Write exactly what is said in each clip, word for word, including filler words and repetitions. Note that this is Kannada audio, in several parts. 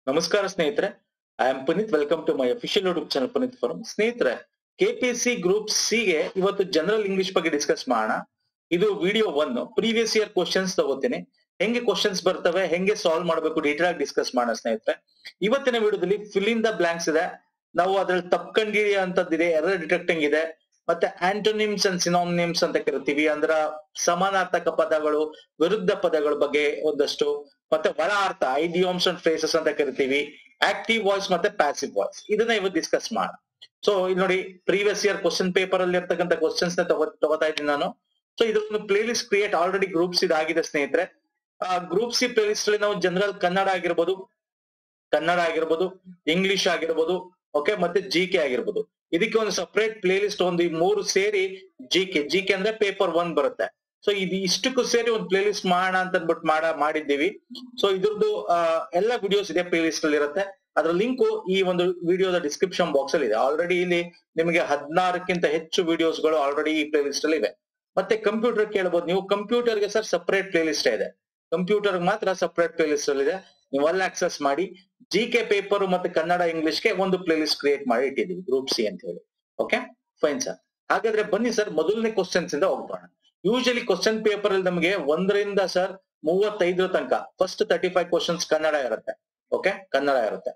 ನಮಸ್ಕಾರ ಸ್ನೇಹಿತರೆ, I am Puneeth. Welcome to my official YouTube channel Puneeth forum. ಸ್ನೇಹಿತರೆ, ಕೆಪಿಸಿ ಗ್ರೂಪ್ ಸಿ ಗೆ ಇವತ್ತು ಜನರಲ್ ಇಂಗ್ಲಿಷ್ ಬಗ್ಗೆ ಡಿಸ್ಕಸ್ ಮಾಡೋಣ. ಇದು video one. Previous year questions ತಗೋತೀನಿ, ಹೆಂಗೆ ಕ್ವಶನ್ಸ್ ಬರ್ತವೆ, ಹೆಂಗೆ ಸಾಲ್ವ್ ಮಾಡಬೇಕು ಡೀಟೇಲ್ ಆಗಿ ಡಿಸ್ಕಸ್ ಮಾಡೋಣ ಸ್ನೇಹಿತರೆ. ಇವತ್ತಿನ ವಿಡಿಯೋದಲ್ಲಿ ಫಿಲ್ ಇನ್ ದ ಬ್ಲಾಂಕ್ಸ್ ಇದೆ, ನಾವು ಅದ್ರಲ್ಲಿ ತಪ್ಪಂಡಿರಿ ಅಂತದ್ದಿದೆ, ಎರರ್ ಡಿಟೆಕ್ಟಿಂಗ್ ಇದೆ, ಮತ್ತೆ ಆಂಟೋನಿಮ್ಸ್ ಅಂಡ್ ಸಿನೋನಿಮ್ಸ್ ಅಂತ ಕರಿತೀವಿ, ಅಂದ್ರ ಸಮಾನಾರ್ಥಕ ಪದಗಳು, ವಿರುದ್ಧ ಪದಗಳ ಬಗ್ಗೆ ಒಂದಷ್ಟು, ಮತ್ತೆ ಒಳ ಅರ್ಥ ಐಡಿಯೋಮ್ಸ್ ಅಂಡ್ ಫ್ರೇಸಸ್ ಅಂತ ಕರಿತೀವಿ, ಆಕ್ಟಿವ್ ವಾಯ್ಸ್ ಮತ್ತೆ ಪ್ಯಾಸಿವ್ ವಾಯ್ಸ್, ಇದನ್ನ ಇವತ್ತು ಡಿಸ್ಕಸ್ ಮಾಡೋಣ. ಸೊ ಇಲ್ಲಿ ನೋಡಿ, ಪ್ರೀವಿಯಸ್ ಇಯರ್ ಕ್ವಶನ್ ಪೇಪರ್ ಅಲ್ಲಿ ಇರ್ತಕ್ಕಂಥ ಕ್ವಶನ್ಸ್ ನ ತಗೋ ತಗೋತಾ ಇದ್ದೀನಿ ನಾನು. ಸೊ ಇದೊಂದು play list create already groups ಇದಾಗಿದೆ ಸ್ನೇಹಿತರೆ. ಆ ಗ್ರೂಪ್ ಸಿ ಪ್ಲೇ ಲಿಸ್ಟ್ ಅಲ್ಲಿ ನಾವು ಜನರಲ್ ಕನ್ನಡ ಆಗಿರ್ಬೋದು, ಕನ್ನಡ ಆಗಿರ್ಬೋದು, ಇಂಗ್ಲಿಷ್ ಆಗಿರ್ಬೋದು, ಓಕೆ, ಮತ್ತೆ ಜಿ ಕೆ ಆಗಿರ್ಬೋದು. ಇದಕ್ಕೆ ಒಂದು ಸಪರೇಟ್ ಪ್ಲೇ ಲಿಸ್ಟ್, ಒಂದು ಈ ಮೂರು ಸೇರಿ ಜಿ ಕೆ ಜಿ ಕೆ ಅಂದ್ರೆ ಪೇಪರ್ ಒನ್ ಬರುತ್ತೆ. ಸೊ ಇದು ಇಷ್ಟಕ್ಕೂ ಸೇರಿ ಒಂದು ಪ್ಲೇ ಲಿಸ್ಟ್ ಮಾಡೋಣ ಅಂತ ಅಂದ್ಬಿಟ್ಟು ಮಾಡ ಮಾಡಿದ್ದೀವಿ. ಸೊ ಇದ್ರದ್ದು ಎಲ್ಲ ವಿಡಿಯೋಸ್ ಇದೆ, ಪ್ಲೇ ಲಿಸ್ಟ್ ಅಲ್ಲಿ ಇರುತ್ತೆ. ಅದರ ಲಿಂಕು ಈ ಒಂದು ವಿಡಿಯೋದ ಡಿಸ್ಕ್ರಿಪ್ಷನ್ ಬಾಕ್ಸ್ ಅಲ್ಲಿ ಇದೆ. ಆಲ್ರೆಡಿ ಇಲ್ಲಿ ನಿಮಗೆ ಹದಿನಾರಕ್ಕಿಂತ ಹೆಚ್ಚು ವಿಡಿಯೋಸ್ ಗಳು ಆಲ್ರೆಡಿ ಈ ಪ್ಲೇ ಲಿಸ್ಟ್ ಅಲ್ಲಿ ಇವೆ. ಮತ್ತೆ ಕಂಪ್ಯೂಟರ್ ಕೇಳಬಹುದು ನೀವು, ಕಂಪ್ಯೂಟರ್ ಗೆ ಸರ್ ಸಪರೇಟ್ ಪ್ಲೇ ಲಿಸ್ಟ್ ಇದೆ, ಕಂಪ್ಯೂಟರ್ ಮಾತ್ರ ಸಪರೇಟ್ ಪ್ಲೇ ಲಿಸ್ಟ್ ಅಲ್ಲಿ ಇದೆ, ನೀವು ಅಲ್ಲಿ ಆಕ್ಸೆಸ್ ಮಾಡಿ. ಜಿ ಕೆ ಪೇಪರ್ ಮತ್ತೆ ಕನ್ನಡ ಇಂಗ್ಲಿಷ್ ಗೆ ಒಂದು ಪ್ಲೇ ಲಿಸ್ಟ್ ಕ್ರಿಯೇಟ್ ಮಾಡಿ ಇಟ್ಟಿದ್ದೀವಿ, ಗ್ರೂಪ್ ಸಿ ಅಂತ ಹೇಳಿ. Okay fine sir. ಹಾಗಾದ್ರೆ ಬನ್ನಿ ಸರ್, ಮೊದಲನೇ ಕ್ವಶನ್ಸ್ ಇಂದ ಹೋಗೋಣ. ಯೂಶಲಿ ಕ್ವಶನ್ ಪೇಪರ್ ಅಲ್ಲಿ ನಮಗೆ ಒಂದರಿಂದ ಸರ್ ಮೂವತ್ತೈದರ ತನಕ first thirty five questions Kannada ಇರುತ್ತೆ. ಓಕೆ, ಕನ್ನಡ ಇರುತ್ತೆ.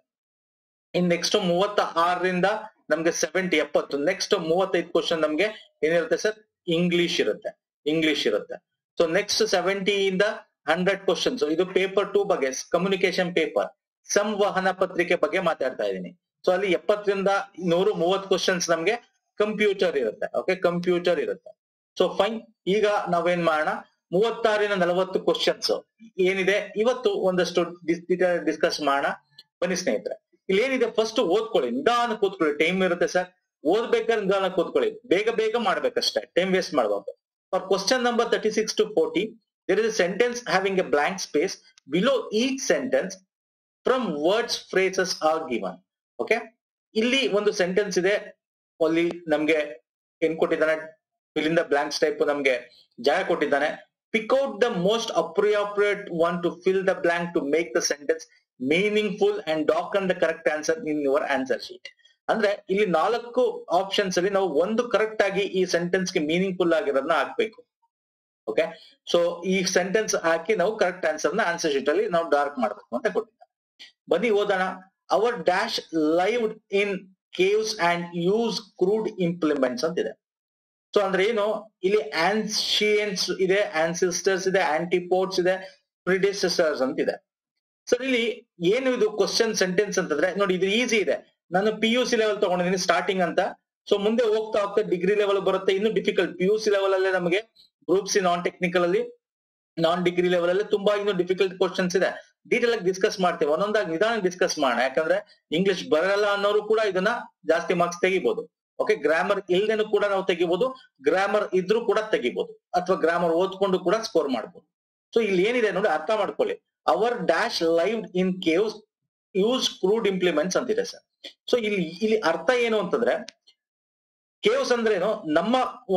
ಇನ್ ನೆಕ್ಸ್ಟ್ ಮೂವತ್ತ ಆರರಿಂದ ನಮ್ಗೆ ಸೆವೆಂಟಿ ಎಪ್ಪತ್ತು, ನೆಕ್ಸ್ಟ್ ಮೂವತ್ತೈದು ಕ್ವಶನ್ ನಮ್ಗೆ ಏನಿರುತ್ತೆ ಸರ್, ಇಂಗ್ಲಿಷ್ ಇರುತ್ತೆ, ಇಂಗ್ಲಿಷ್ ಇರುತ್ತೆ. ಸೊ ನೆಕ್ಸ್ಟ್ ಸೆವೆಂಟಿ ಇಂದ ಹಂಡ್ರೆಡ್ ಕ್ವಶನ್ಸ್, ಇದು ಪೇಪರ್ ಟೂ ಬಗ್ಗೆ, ಕಮ್ಯುನಿಕೇಶನ್ ಪೇಪರ್, ಸಂವಹನ ಪತ್ರಿಕೆ ಬಗ್ಗೆ ಮಾತಾಡ್ತಾ ಇದ್ದೀನಿ. ಸೊ ಅಲ್ಲಿ ಎಪ್ಪತ್ತರಿಂದ ನೂರು ಮೂವತ್ತು ಕ್ವಶನ್ಸ್ ನಮ್ಗೆ ಕಂಪ್ಯೂಟರ್ ಇರುತ್ತೆ. ಓಕೆ, ಕಂಪ್ಯೂಟರ್ ಇರುತ್ತೆ. So fine. ಈಗ ನಾವೇನ್ ಮಾಡೋಣ, ಮೂವತ್ತಾರರಿಂದ ನಲವತ್ತು ಕ್ವಶನ್ಸ್ ಏನಿದೆ ಇವತ್ತು ಒಂದಷ್ಟು ಡಿಸ್ಕಸ್ ಮಾಡೋಣ. ಬನ್ನಿ ಸ್ನೇಹಿತರೆ, ಇಲ್ಲಿ ಏನಿದೆ ಫಸ್ಟ್ ಓದ್ಕೊಳ್ಳಿ, ನಿಧಾನ ಕೂತ್ಕೊಳ್ಳಿ. ಟೈಮ್ ಇರುತ್ತೆ ಸರ್, ಓದ್ಬೇಕಾದ್ರೆ ನಿಧಾನ ಕೂತ್ಕೊಳ್ಳಿ, ಬೇಗ ಬೇಗ ಮಾಡ್ಬೇಕಷ್ಟೇ, ಟೈಮ್ ವೇಸ್ಟ್ ಮಾಡಬಾರ್ದು. For question number thirty six to forty, there is a sentence having a blank space below each sentence from words phrases are given. Okay, ಇಲ್ಲಿ ಒಂದು ಸೆಂಟೆನ್ಸ್ ಇದೆ, ಅಲ್ಲಿ ನಮ್ಗೆ ಏನ್ ಕೊಟ್ಟಿದ್ದಾನೆ, fill in the blanks type ನಮ್ಗೆ ಜಾಗ ಕೊಟ್ಟಿದ್ದಾನೆ. pick out the most appropriate one to fill the blank to make the sentence meaningful and document the correct answer in your answer sheet. ಅಂದ್ರೆ ಇಲ್ಲಿ ನಾಲ್ಕು ಆಪ್ಷನ್ಸ್ ಅಲ್ಲಿ ನಾವು ಒಂದು ಕರೆಕ್ಟ್ ಆಗಿ ಈ ಸೆಂಟೆನ್ಸ್ ಗೆ ಮೀನಿಂಗ್ಫುಲ್ ಆಗಿರೋದನ್ನ ಹಾಕ್ಬೇಕು. ಓಕೆ, ಸೊ ಈ ಸೆಂಟೆನ್ಸ್ ಹಾಕಿ ನಾವು ಕರೆಕ್ಟ್ ಆನ್ಸರ್ ನ ಆನ್ಸರ್ ಶೀಟ್ ಅಲ್ಲಿ ನಾವು ಡಾರ್ಕ್ ಮಾಡ್ಬೇಕು ಅಂತ ಕೊಟ್ಟಿದ್ದಾರೆ. ಬನ್ನಿ ಓದೋಣ. Our dash lived in caves and use crude implements ಅಂತ ಇದೆ. ಸೊ ಅಂದ್ರೆ ಏನು, ಇಲ್ಲಿ ಆನ್ಶಿಯನ್ಸ್ ಇದೆ, ಆನ್ಸಿಸ್ಟರ್ಸ್ ಇದೆ, ಆಂಟಿಪೋಡ್ಸ್ ಇದೆ, ಪ್ರಿಡೆಸೆಸರ್ಸ್ ಅಂತ ಇದೆ. ಸರ್ ಇಲ್ಲಿ ಏನು ಇದು ಕ್ವಶನ್ ಸೆಂಟೆನ್ಸ್ ಅಂತಂದ್ರೆ ನೋಡಿ, ಇದು ಈಸಿ ಇದೆ. ನಾನು ಪಿ ಯು ಸಿ ಲೆವೆಲ್ ತಗೊಂಡಿದ್ದೀನಿ ಸ್ಟಾರ್ಟಿಂಗ್ ಅಂತ. ಸೊ ಮುಂದೆ ಹೋಗ್ತಾ ಹೋಗ್ತಾ ಡಿಗ್ರಿ ಲೆವೆಲ್ ಬರುತ್ತೆ, ಇನ್ನು difficult. P U C level ಅಲ್ಲೇ ನಮಗೆ ಗ್ರೂಪ್ ಸಿ ನಾನ್ ಟೆಕ್ನಿಕಲ್ ಅಲ್ಲಿ, ನಾನ್ ಡಿಗ್ರಿ ಲೆವೆಲ್ ಅಲ್ಲಿ ತುಂಬಾ ಇನ್ನು ಡಿಫಿಕಲ್ಟ್ ಕ್ವಶನ್ಸ್ ಇದೆ. ಡೀಟೇಲ್ ಆಗಿ ಡಿಸ್ಕಸ್ ಮಾಡ್ತೇವೆ, ಒಂದೊಂದಾಗಿ ನಿಧಾನ ಡಿಸ್ಕಸ್ ಮಾಡೋಣ. ಯಾಕಂದ್ರೆ ಇಂಗ್ಲಿಷ್ ಬರಲ್ಲ ಅನ್ನೋರು ಕೂಡ ಇದನ್ನ ಜಾಸ್ತಿ ಮಾರ್ಕ್ಸ್ ತೆಗಿಬಹುದು. ಓಕೆ, ಗ್ರಾಮರ್ ಇಲ್ದೇನು ಕೂಡ ನಾವು ತೆಗಿಬಹುದು, ಗ್ರಾಮರ್ ಇದ್ರೂ ಕೂಡ ತೆಗಿಬಹುದು, ಅಥವಾ ಗ್ರಾಮರ್ ಓದ್ಕೊಂಡು ಕೂಡ ಸ್ಕೋರ್ ಮಾಡಬಹುದು. ಸೊ ಇಲ್ಲಿ ಏನಿದೆ ನೋಡಿ, ಅರ್ಥ ಮಾಡ್ಕೊಳ್ಳಿ. Our dash live in caves use crude implements ಅಂತಿದೆ ಸರ್. ಸೊ ಇಲ್ಲಿ ಇಲ್ಲಿ ಅರ್ಥ ಏನು ಅಂತಂದ್ರೆ, ಕೇವ್ಸ್ ಅಂದ್ರೆ ಏನು, ನಮ್ಮ